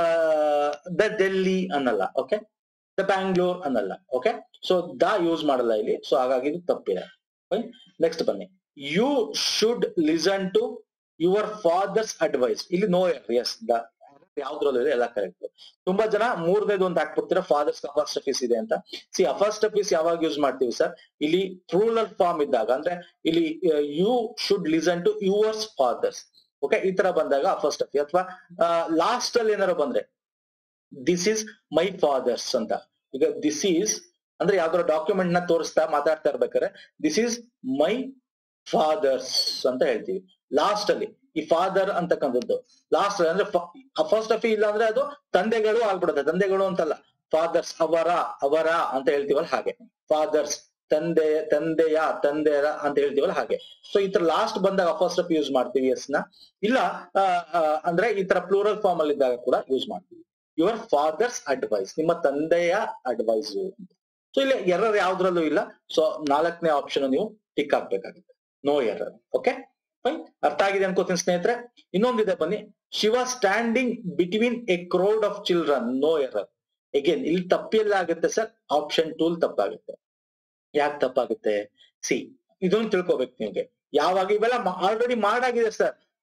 ದ ಡೆಲ್ಲಿ ಅನ್ನಲ್ಲ. ಓಕೆ, ದ ಬ್ಯಾಂಗ್ಳೂರ್ ಅನ್ನಲ್ಲ. ಓಕೆ, ಸೊ ದ ಯೂಸ್ ಮಾಡಲ್ಲ ಇಲ್ಲಿ. ಸೊ ಹಾಗಾಗಿ ಇದು ತಪ್ಪಿದೆ. ನೆಕ್ಸ್ಟ್ ಬನ್ನಿ. You should listen to your father's advice. ಇಲ್ಲಿ ನೋ ಎರರ್. ಎಸ್, ದ ಯಾವ್ದ್ರಲ್ಲೂ ಇದೆ, ಎಲ್ಲ ಕರೆಕ್ಟ್. ತುಂಬಾ ಜನ ಮೂರನೇದು ಅಂತ ಹಾಕ್ಬಿಡ್ತೀರಾ, ಫಾದರ್ಸ್ ಅಫಾಸ್ಟ್ರಫೀಸ್ ಇದೆ ಅಂತ. ಸಿ, ಅಫಾಸ್ಟ್ರಫೀಸ್ ಯಾವಾಗ ಯೂಸ್ ಮಾಡ್ತೀವಿ ಸರ್? ಇಲ್ಲಿ ಪ್ಲೂರಲ್ ಫಾರ್ಮ್ ಇದ್ದಾಗ, ಅಂದ್ರೆ ಇಲ್ಲಿ you should listen to yours fathers. Okay, ಈ ತರ ಬಂದಾಗ ಅಫಾಸ್ಟ್ರಫಿ. ಅಥವಾ ಲಾಸ್ಟ್ ಅಲ್ಲಿ ಏನಾರು ಬಂದ್ರೆ ದಿಸ್ ಈಸ್ ಮೈ ಫಾದರ್ಸ್ ಅಂತ. ಈಗ ದಿಸ್ ಈಸ್ ಅಂದ್ರೆ ಯಾವ್ದಾರ ಡಾಕ್ಯುಮೆಂಟ್ ನ ತೋರಿಸ್ತಾ ಮಾತಾಡ್ತಾ ಇರ್ಬೇಕಾದ್ರೆ ದಿಸ್ ಈಸ್ ಮೈ ಫಾದರ್ಸ್ ಅಂತ ಹೇಳ್ತೀವಿ. ಲಾಸ್ಟ್ ಅಲ್ಲಿ ಈ ಫಾದರ್ ಅಂತಕ್ಕಂಥದ್ದು ಲಾಸ್ಟ್ ಅಂದ್ರೆ ಫಸ್ಟ್ ಆಫ್ ಇಲ್ಲ ಅಂದ್ರೆ ಅದು ತಂದೆಗಳು ಆಗ್ಬಿಡುತ್ತೆ. ತಂದೆಗಳು ಅಂತಲ್ಲ, ಫಾದರ್ಸ್, ಅವರ ಅವರ ಅಂತ ಹೇಳ್ತೀವಲ್ಲ ಹಾಗೆ. ಫಾದರ್ಸ್, ತಂದೆ, ತಂದೆಯ, ತಂದೆಯರ ಅಂತ ಹೇಳ್ತೀವಲ್ಲ ಹಾಗೆ. ಸೊ ಈ ತರ ಲಾಸ್ಟ್ ಬಂದಾಗ ಫಸ್ಟ್ ಆಫ್ ಯೂಸ್ ಮಾಡ್ತೀವಿ ಎಸ್ ನ. ಇಲ್ಲ ಅಂದ್ರೆ ಈ ತರ ಪ್ಲೂರಲ್ ಫಾರ್ಮ್ ಅಲ್ಲಿ ಇದ್ದಾಗ ಕೂಡ ಯೂಸ್ ಮಾಡ್ತೀವಿ. ಯುವರ್ ಫಾದರ್ಸ್ ಅಡ್ವೈಸ್, ನಿಮ್ಮ ತಂದೆಯ ಅಡ್ವೈಸ್. ಸೊ ಇಲ್ಲಿ ಎರರ್ ಯಾವ್ದ್ರಲ್ಲೂ ಇಲ್ಲ. ಸೊ ನಾಲ್ಕನೇ ಆಪ್ಷನ್ ನೀವು ಟಿಕ್ ಹಾಕ್ಬೇಕಾಗುತ್ತೆ, ನೋ ಎರರ್. ಓಕೆ ಫೈನ್, ಅರ್ಥ ಆಗಿದೆ ಅನ್ಕೋತೀನಿ ಸ್ನೇಹಿತರೆ. ಇನ್ನೊಂದಿದೆ ಬನ್ನಿ. She was standing between a crowd of children, no error. Again ಇಲ್ಲಿ ತಪ್ಪೆಲ್ಲ ಆಗುತ್ತೆ ಸರ್? ಆಪ್ಷನ್ ಟೂಲ್ ತಪ್ಪಾಗುತ್ತೆ. ಯಾಕೆ ತಪ್ಪಾಗುತ್ತೆ? ಸಿ, ಇದನ್ನು ತಿಳ್ಕೊಬೇಕು ನಿಮ್ಗೆ. ಯಾವಾಗ ಇವೆಲ್ಲ ಆಲ್ರೆಡಿ ಮಾಡಾಗಿದೆ ಸರ್,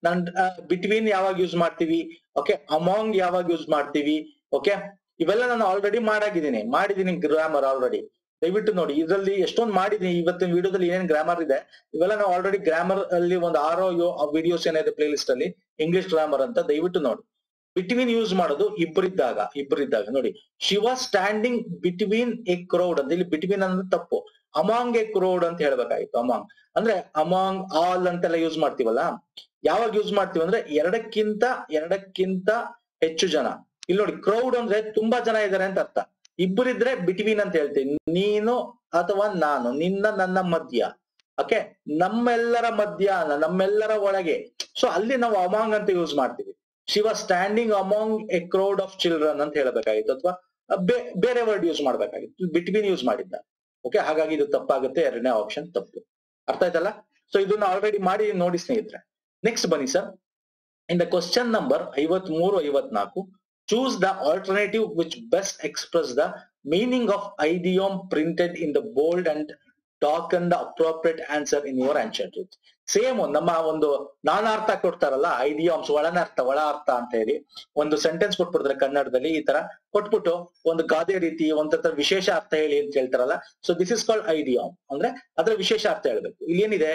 ನಾನ್ ಬಿಟ್ವೀನ್ ಯಾವಾಗ ಯೂಸ್ ಮಾಡ್ತೀವಿ, ಓಕೆ ಅಮಾಂಗ್ ಯಾವಾಗ ಯೂಸ್ ಮಾಡ್ತೀವಿ, ಓಕೆ ಇವೆಲ್ಲ ನಾನು ಆಲ್ರೆಡಿ ಮಾಡಾಗಿದ್ದೀನಿ ಮಾಡಿದೀನಿ ಗ್ರಾಮರ್ ಆಲ್ರೆಡಿ. ದಯವಿಟ್ಟು ನೋಡಿ, ಇದರಲ್ಲಿ ಎಷ್ಟೊಂದು ಮಾಡಿದೀನಿ. ಇವತ್ತಿನ ವಿಡಿಯೋದಲ್ಲಿ ಏನೇನ್ ಗ್ರಾಮರ್ ಇದೆ ಇವೆಲ್ಲ ನಾವು ಆಲ್ರೆಡಿ ಗ್ರಾಮರ್ ಅಲ್ಲಿ ಒಂದು ಆರೋ ವಿಡಿಯೋಸ್ ಏನಿದೆ ಪ್ಲೇ ಲಿಸ್ಟ್ ಅಲ್ಲಿ ಇಂಗ್ಲಿಷ್ ಗ್ರಾಮರ್ ಅಂತ, ದಯವಿಟ್ಟು ನೋಡಿ. ಬಿಟ್ವೀನ್ ಯೂಸ್ ಮಾಡೋದು ಇಬ್ಬರಿದ್ದಾಗ ಇಬ್ಬರಿದ್ದಾಗ ನೋಡಿ, she was standing between a crowd ಅಂತ. ಇಲ್ಲಿ ಬಿಟ್ವೀನ್ ಅಂದ್ರೆ ತಪ್ಪು, ಅಮಾಂಗ್ ಎ ಕ್ರೌಡ್ ಅಂತ ಹೇಳ್ಬೇಕಾಗಿತ್ತು. ಅಮಾಂಗ್ ಅಂದ್ರೆ ಅಮಾಂಗ್ ಆಲ್ ಅಂತೆಲ್ಲ ಯೂಸ್ ಮಾಡ್ತೀವಲ್ಲ, ಯಾವಾಗ ಯೂಸ್ ಮಾಡ್ತೀವಿ ಅಂದ್ರೆ ಎರಡಕ್ಕಿಂತ ಎರಡಕ್ಕಿಂತ ಹೆಚ್ಚು ಜನ. ಇಲ್ಲಿ ನೋಡಿ, ಕ್ರೌಡ್ ಅಂದ್ರೆ ತುಂಬಾ ಜನ ಇದಾರೆ ಅಂತ ಅರ್ಥ. ಇಬ್ಬರಿದ್ರೆ ಬಿಟ್ವೀನ್ ಅಂತ ಹೇಳ್ತೀವಿ, ನೀನು ಅಥವಾ ನಾನು, ನಿನ್ನ ನನ್ನ ಮಧ್ಯ, ಓಕೆ ನಮ್ಮೆಲ್ಲರ ಮಧ್ಯ, ನಮ್ಮೆಲ್ಲರ ಒಳಗೆ. ಸೊ ಅಲ್ಲಿ ನಾವು ಅಮಾಂಗ್ ಅಂತ ಯೂಸ್ ಮಾಡ್ತೀವಿ. She was standing among a crowd of children ಅಂತ ಹೇಳ್ಬೇಕಾಗಿತ್ತು, ಅಥವಾ ಬೇರೆ ವರ್ಡ್ ಯೂಸ್ ಮಾಡ್ಬೇಕಾಗಿತ್ತು, ಬಿಟ್ವೀನ್ ಯೂಸ್ ಮಾಡಿದ್ದ. ಓಕೆ, ಹಾಗಾಗಿ ಇದು ತಪ್ಪಾಗುತ್ತೆ, ಎರಡನೇ ಆಪ್ಷನ್ ತಪ್ಪು. ಅರ್ಥ ಆಯ್ತಲ್ಲ? ಸೊ ಇದನ್ನ ಆಲ್ರೆಡಿ ಮಾಡಿ ನೋಡಿ ಸ್ನೇಹಿತರೆ. ನೆಕ್ಸ್ಟ್ ಬನ್ನಿ sir, in the question number ಐವತ್ ಮೂರು ಐವತ್ನಾಲ್ಕು, choose the alternative which best express the meaning of idiom printed in the bold and darken the appropriate answer in your answer sheet. Same ನಮ್ಮ ಒಂದು ನಾನಾರ್ಥ ಕೊಡ್ತಾರಲ್ಲ, ಐಡಿಯಾಮ್ಸ್ ಒಳನರ್ಥ ಒಳ ಅರ್ಥ ಅಂತ ಹೇಳಿ ಒಂದು ಸೆಂಟೆನ್ಸ್ ಕೊಟ್ಬಿಡ್ತಾರೆ ಕನ್ನಡದಲ್ಲಿ. ಈ ತರ ಕೊಟ್ಬಿಟ್ಟು ಒಂದು ಗಾದೆ ರೀತಿ ಒಂದ್ ವಿಶೇಷ ಅರ್ಥ ಹೇಳಿ ಅಂತ ಹೇಳ್ತಾರಲ್ಲ, so this is called idiom. ಅಂದ್ರೆ ಅದ್ರ ವಿಶೇಷ ಅರ್ಥ ಹೇಳ್ಬೇಕು. ಇಲ್ಲಿ ಏನಿದೆ,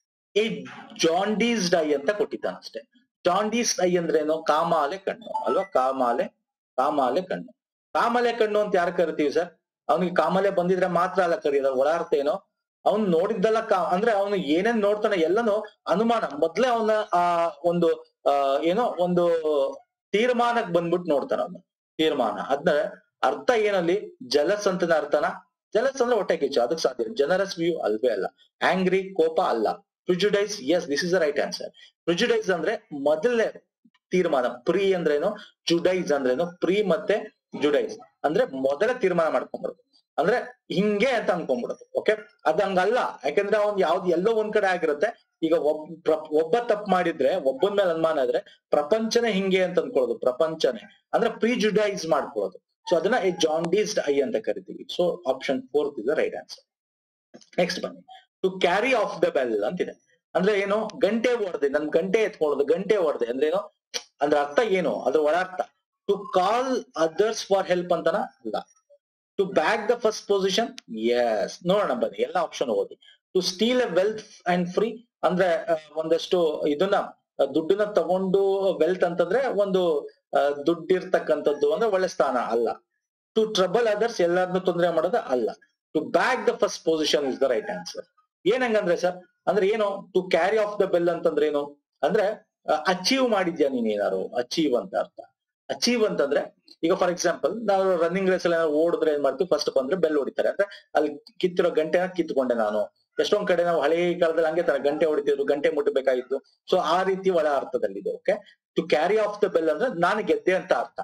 ಎ ಜಾಂಡೀಸ್ಡ್ ಐ ಅಂತ ಕೊಟ್ಟಿದ್ದಾನೆ ಅಷ್ಟೇ. ಜಾಂಡೀಸ್ ಐ ಅಂದ್ರೇನು? ಕಾಮಾಲೆ ಕಣ್ಣು ಅಲ್ವಾ? ಕಾಮಾಲೆ ಕಾಮಾಲೆ ಕಣ್ಣು. ಕಾಮಾಲೆ ಕಣ್ಣು ಅಂತ ಯಾರು ಕರಿತೀವಿ ಸರ್? ಅವನಿಗೆ ಕಾಮಾಲೆ ಬಂದಿದ್ರೆ ಮಾತ್ರ ಅಲ್ಲ ಕರೀದ. ಒಳ ಅರ್ಥ ಏನೋ, ಅವ್ನು ನೋಡಿದ್ದಲ್ಲ ಕಾ ಅಂದ್ರೆ ಅವನು ಏನೇನ್ ನೋಡ್ತಾನೆ ಎಲ್ಲನೂ ಅನುಮಾನ, ಮೊದ್ಲೇ ಅವನ ಆ ಒಂದು ಆ ಏನೋ ಒಂದು ತೀರ್ಮಾನಕ್ ಬಂದ್ಬಿಟ್ಟು ನೋಡ್ತಾನ ಅವನು. ತೀರ್ಮಾನ ಅದ್ನ ಅರ್ಥ ಏನಲ್ಲಿ? ಜಲಸ್ ಅಂತನ ಅರ್ಥನ. ಜಲಸ್ ಅಂದ್ರೆ ಹೊಟ್ಟೆ ಕಿಚ್ಚು, ಅದಕ್ಕೆ ಸಾಧ್ಯ. ಜನರಸ್ ವ್ಯೂ ಅಲ್ವೇ ಅಲ್ಲ. ಆಂಗ್ರಿ ಕೋಪ ಅಲ್ಲ. Prejudice, yes this is the right answer. Prejudice ಅಂದ್ರೆ ಮೊದಲನೇ ತೀರ್ಮಾನ. ಪ್ರೀ ಅಂದ್ರೇನು, ಜುಡೈಸ್ ಅಂದ್ರೇನು? ಪ್ರೀ ಮತ್ತೆ ಜುಡೈಸ್ ಅಂದ್ರೆ ಮೊದಲ ತೀರ್ಮಾನ ಮಾಡ್ಕೊಂಡ್ಬಿಡೋದು, ಅಂದ್ರೆ ಹಿಂಗೆ ಅಂತ ಅನ್ಕೊಂಡ್ಬಿಡೋದು. ಓಕೆ, ಅದ್ ಹಂಗಲ್ಲ. ಯಾಕಂದ್ರೆ ಅವ್ನ್ ಯಾವ್ದು ಎಲ್ಲೋ ಒಂದ್ ಕಡೆ ಆಗಿರುತ್ತೆ. ಈಗ ಒಬ್ಬ ಒಬ್ಬ ತಪ್ಪು ಮಾಡಿದ್ರೆ, ಒಬ್ಬನ ಮೇಲೆ ಅನುಮಾನ ಇದ್ರೆ ಪ್ರಪಂಚನೇ ಹಿಂಗೆ ಅಂತ ಅನ್ಕೊಳ್ಳೋದು. ಪ್ರಪಂಚನೇ ಅಂದ್ರೆ ಪ್ರಿಜುಡೈಸ್ ಮಾಡ್ಕೊಳ್ಳೋದು. ಸೊ ಅದನ್ನ ಎ ಜಾಂಡೀಸ್ಡ್ ಐ ಅಂತ ಕರಿತೀವಿ. So option fourth is the right answer. Next ಬನ್ನಿ, to carry off the bell ಅಂತಿದೆ. ಅಂದ್ರೆ ಏನು? ಗಂಟೆ ಹೊಡೆದೆ, ನನ್ ಗಂಟೆ ಎತ್ಕೊಳ್ಳೋದು. ಗಂಟೆ ಹೊಡೆದೆ ಅಂದ್ರೆ ಏನು? ಅಂದ್ರೆ ಅರ್ಥ ಏನು? ಅದ್ರ ಒಳ ಅರ್ಥ to call others for help ಅಂತನ ಅಲ್ಲ. To back the first position, yes. ನೋಡೋಣ ಬನ್ನಿ ಎಲ್ಲ ಆಪ್ಷನ್ ಓದಿ. To steal a wealth and free ಅಂದ್ರೆ ಒಂದಷ್ಟು ಇದನ್ನ ದುಡ್ಡನ್ನ ತಗೊಂಡು, ವೆಲ್ತ್ ಅಂತಂದ್ರೆ ಒಂದು ದುಡ್ಡಿರ್ತಕ್ಕಂಥದ್ದು ಅಂದ್ರೆ ಒಳ್ಳೆ ಸ್ಥಾನ ಅಲ್ಲ. ಟು ಟ್ರಬಲ್ ಅದರ್ಸ್ ಎಲ್ಲಾರನ್ನು ತೊಂದರೆ ಮಾಡೋದು ಅಲ್ಲ. To back the first position is the right answer. ಏನಂಗಂದ್ರೆ ಸರ್, ಅಂದ್ರೆ ಏನು? To carry off the bell ಅಂತಂದ್ರೆ ಏನು? ಅಂದ್ರೆ ಅಚೀವ್ ಮಾಡಿದ್ಯಾ ನೀನ್ ಏನಾರು, ಅಚೀವ್ ಅಂತ ಅರ್ಥ. ಅಚೀವ್ ಅಂತಂದ್ರೆ ಈಗ ಫಾರ್ ಎಕ್ಸಾಂಪಲ್ ನಾವು ರನ್ನಿಂಗ್ ರೇಸ್ ಅಲ್ಲಿ ಓಡಿದ್ರೆ ಏನ್ ಮಾಡ್ತೀವಿ, ಫಸ್ಟ್ ಬಂದ್ರೆ ಬೆಲ್ ಹೊಡಿತಾರೆ. ಅಂದ್ರೆ ಅಲ್ಲಿ ಕಿತ್ತಿರೋ ಗಂಟೆನ ಕಿತ್ಕೊಂಡೆ ನಾನು. ಎಷ್ಟೊಂದ್ ಕಡೆ ನಾವು ಹಳೆ ಕಾಲದಲ್ಲಿ ಹಂಗೆ ತರ ಗಂಟೆ ಹೊಡಿತಿದ್ರು, ಗಂಟೆ ಮುಟ್ಟಬೇಕಾಗಿತ್ತು. ಸೊ ಆ ರೀತಿ ಒಳ ಅರ್ಥದಲ್ಲಿದೆ. Okay, to carry off the bell ಅಂದ್ರೆ ನಾನು ಗೆದ್ದೆ ಅಂತ ಅರ್ಥ.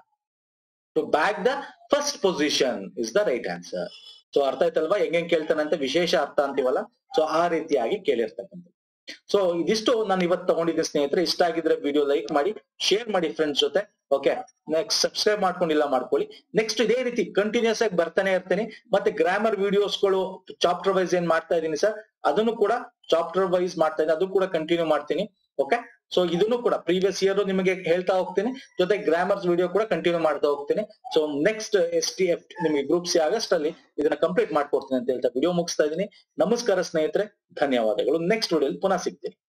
To back the first position is the right answer. So ಅರ್ಥ ಆಯ್ತಲ್ವಾ ಹೆಂಗ್ ಹೆಂಗ್ ಕೇಳ್ತಾನಂತೆ? ವಿಶೇಷ ಅರ್ಥ ಅಂತೀವಲ್ಲ, ಸೊ ಆ ರೀತಿಯಾಗಿ ಕೇಳಿರ್ತಕ್ಕಂಥದ್ದು. ಸೊ ಇದಿಷ್ಟು ನಾನು ಇವತ್ತು ತಗೊಂಡಿದ್ದೆ ಸ್ನೇಹಿತರೆ. ಇಷ್ಟ ಆಗಿದ್ರೆ ವಿಡಿಯೋ ಲೈಕ್ ಮಾಡಿ, ಶೇರ್ ಮಾಡಿ ಫ್ರೆಂಡ್ಸ್ ಜೊತೆ. ಓಕೆ, ನೆಕ್ಸ್ಟ್ ಸಬ್ಸ್ಕ್ರೈಬ್ ಮಾಡ್ಕೊಂಡಿಲ್ಲ ಮಾಡ್ಕೊಳ್ಳಿ. ನೆಕ್ಸ್ಟ್ ಇದೇ ರೀತಿ ಕಂಟಿನ್ಯೂಸ್ ಆಗಿ ಬರ್ತಾನೆ ಇರ್ತೀನಿ. ಮತ್ತೆ ಗ್ರಾಮರ್ ವಿಡಿಯೋಸ್ಗಳು ಚಾಪ್ಟರ್ ವೈಸ್ ಏನ್ ಮಾಡ್ತಾ ಇದೀನಿ ಸರ್, ಅದನ್ನು ಕೂಡ ಚಾಪ್ಟರ್ ವೈಸ್ ಮಾಡ್ತಾ ಇದ್ದೀನಿ, ಅದು ಕೂಡ ಕಂಟಿನ್ಯೂ ಮಾಡ್ತೀನಿ. ಓಕೆ, ಸೊ ಇದನ್ನು ಕೂಡ ಪ್ರೀವಿಯಸ್ ಇಯರ್ ನಿಮಗೆ ಹೇಳ್ತಾ ಹೋಗ್ತೀನಿ, ಜೊತೆ ಗ್ರಾಮರ್ಸ್ ವಿಡಿಯೋ ಕೂಡ ಕಂಟಿನ್ಯೂ ಮಾಡ್ತಾ ಹೋಗ್ತೀನಿ. So next S T F ನಿಮಗೆ ಗ್ರೂಪ್ ಸಿ ಆಗಸ್ಟ್ ಅಲ್ಲಿ ಇದನ್ನ ಕಂಪ್ಲೀಟ್ ಮಾಡ್ಕೊಡ್ತೀನಿ ಅಂತ ಹೇಳ್ತಾ ವಿಡಿಯೋ ಮುಗಿಸ್ತಾ ಇದೀನಿ. ನಮಸ್ಕಾರ ಸ್ನೇಹಿತರೆ, ಧನ್ಯವಾದಗಳು. ನೆಕ್ಸ್ಟ್ ವಿಡಿಯೋಲಿ ಪುನಃ ಸಿಗ್ತೀನಿ.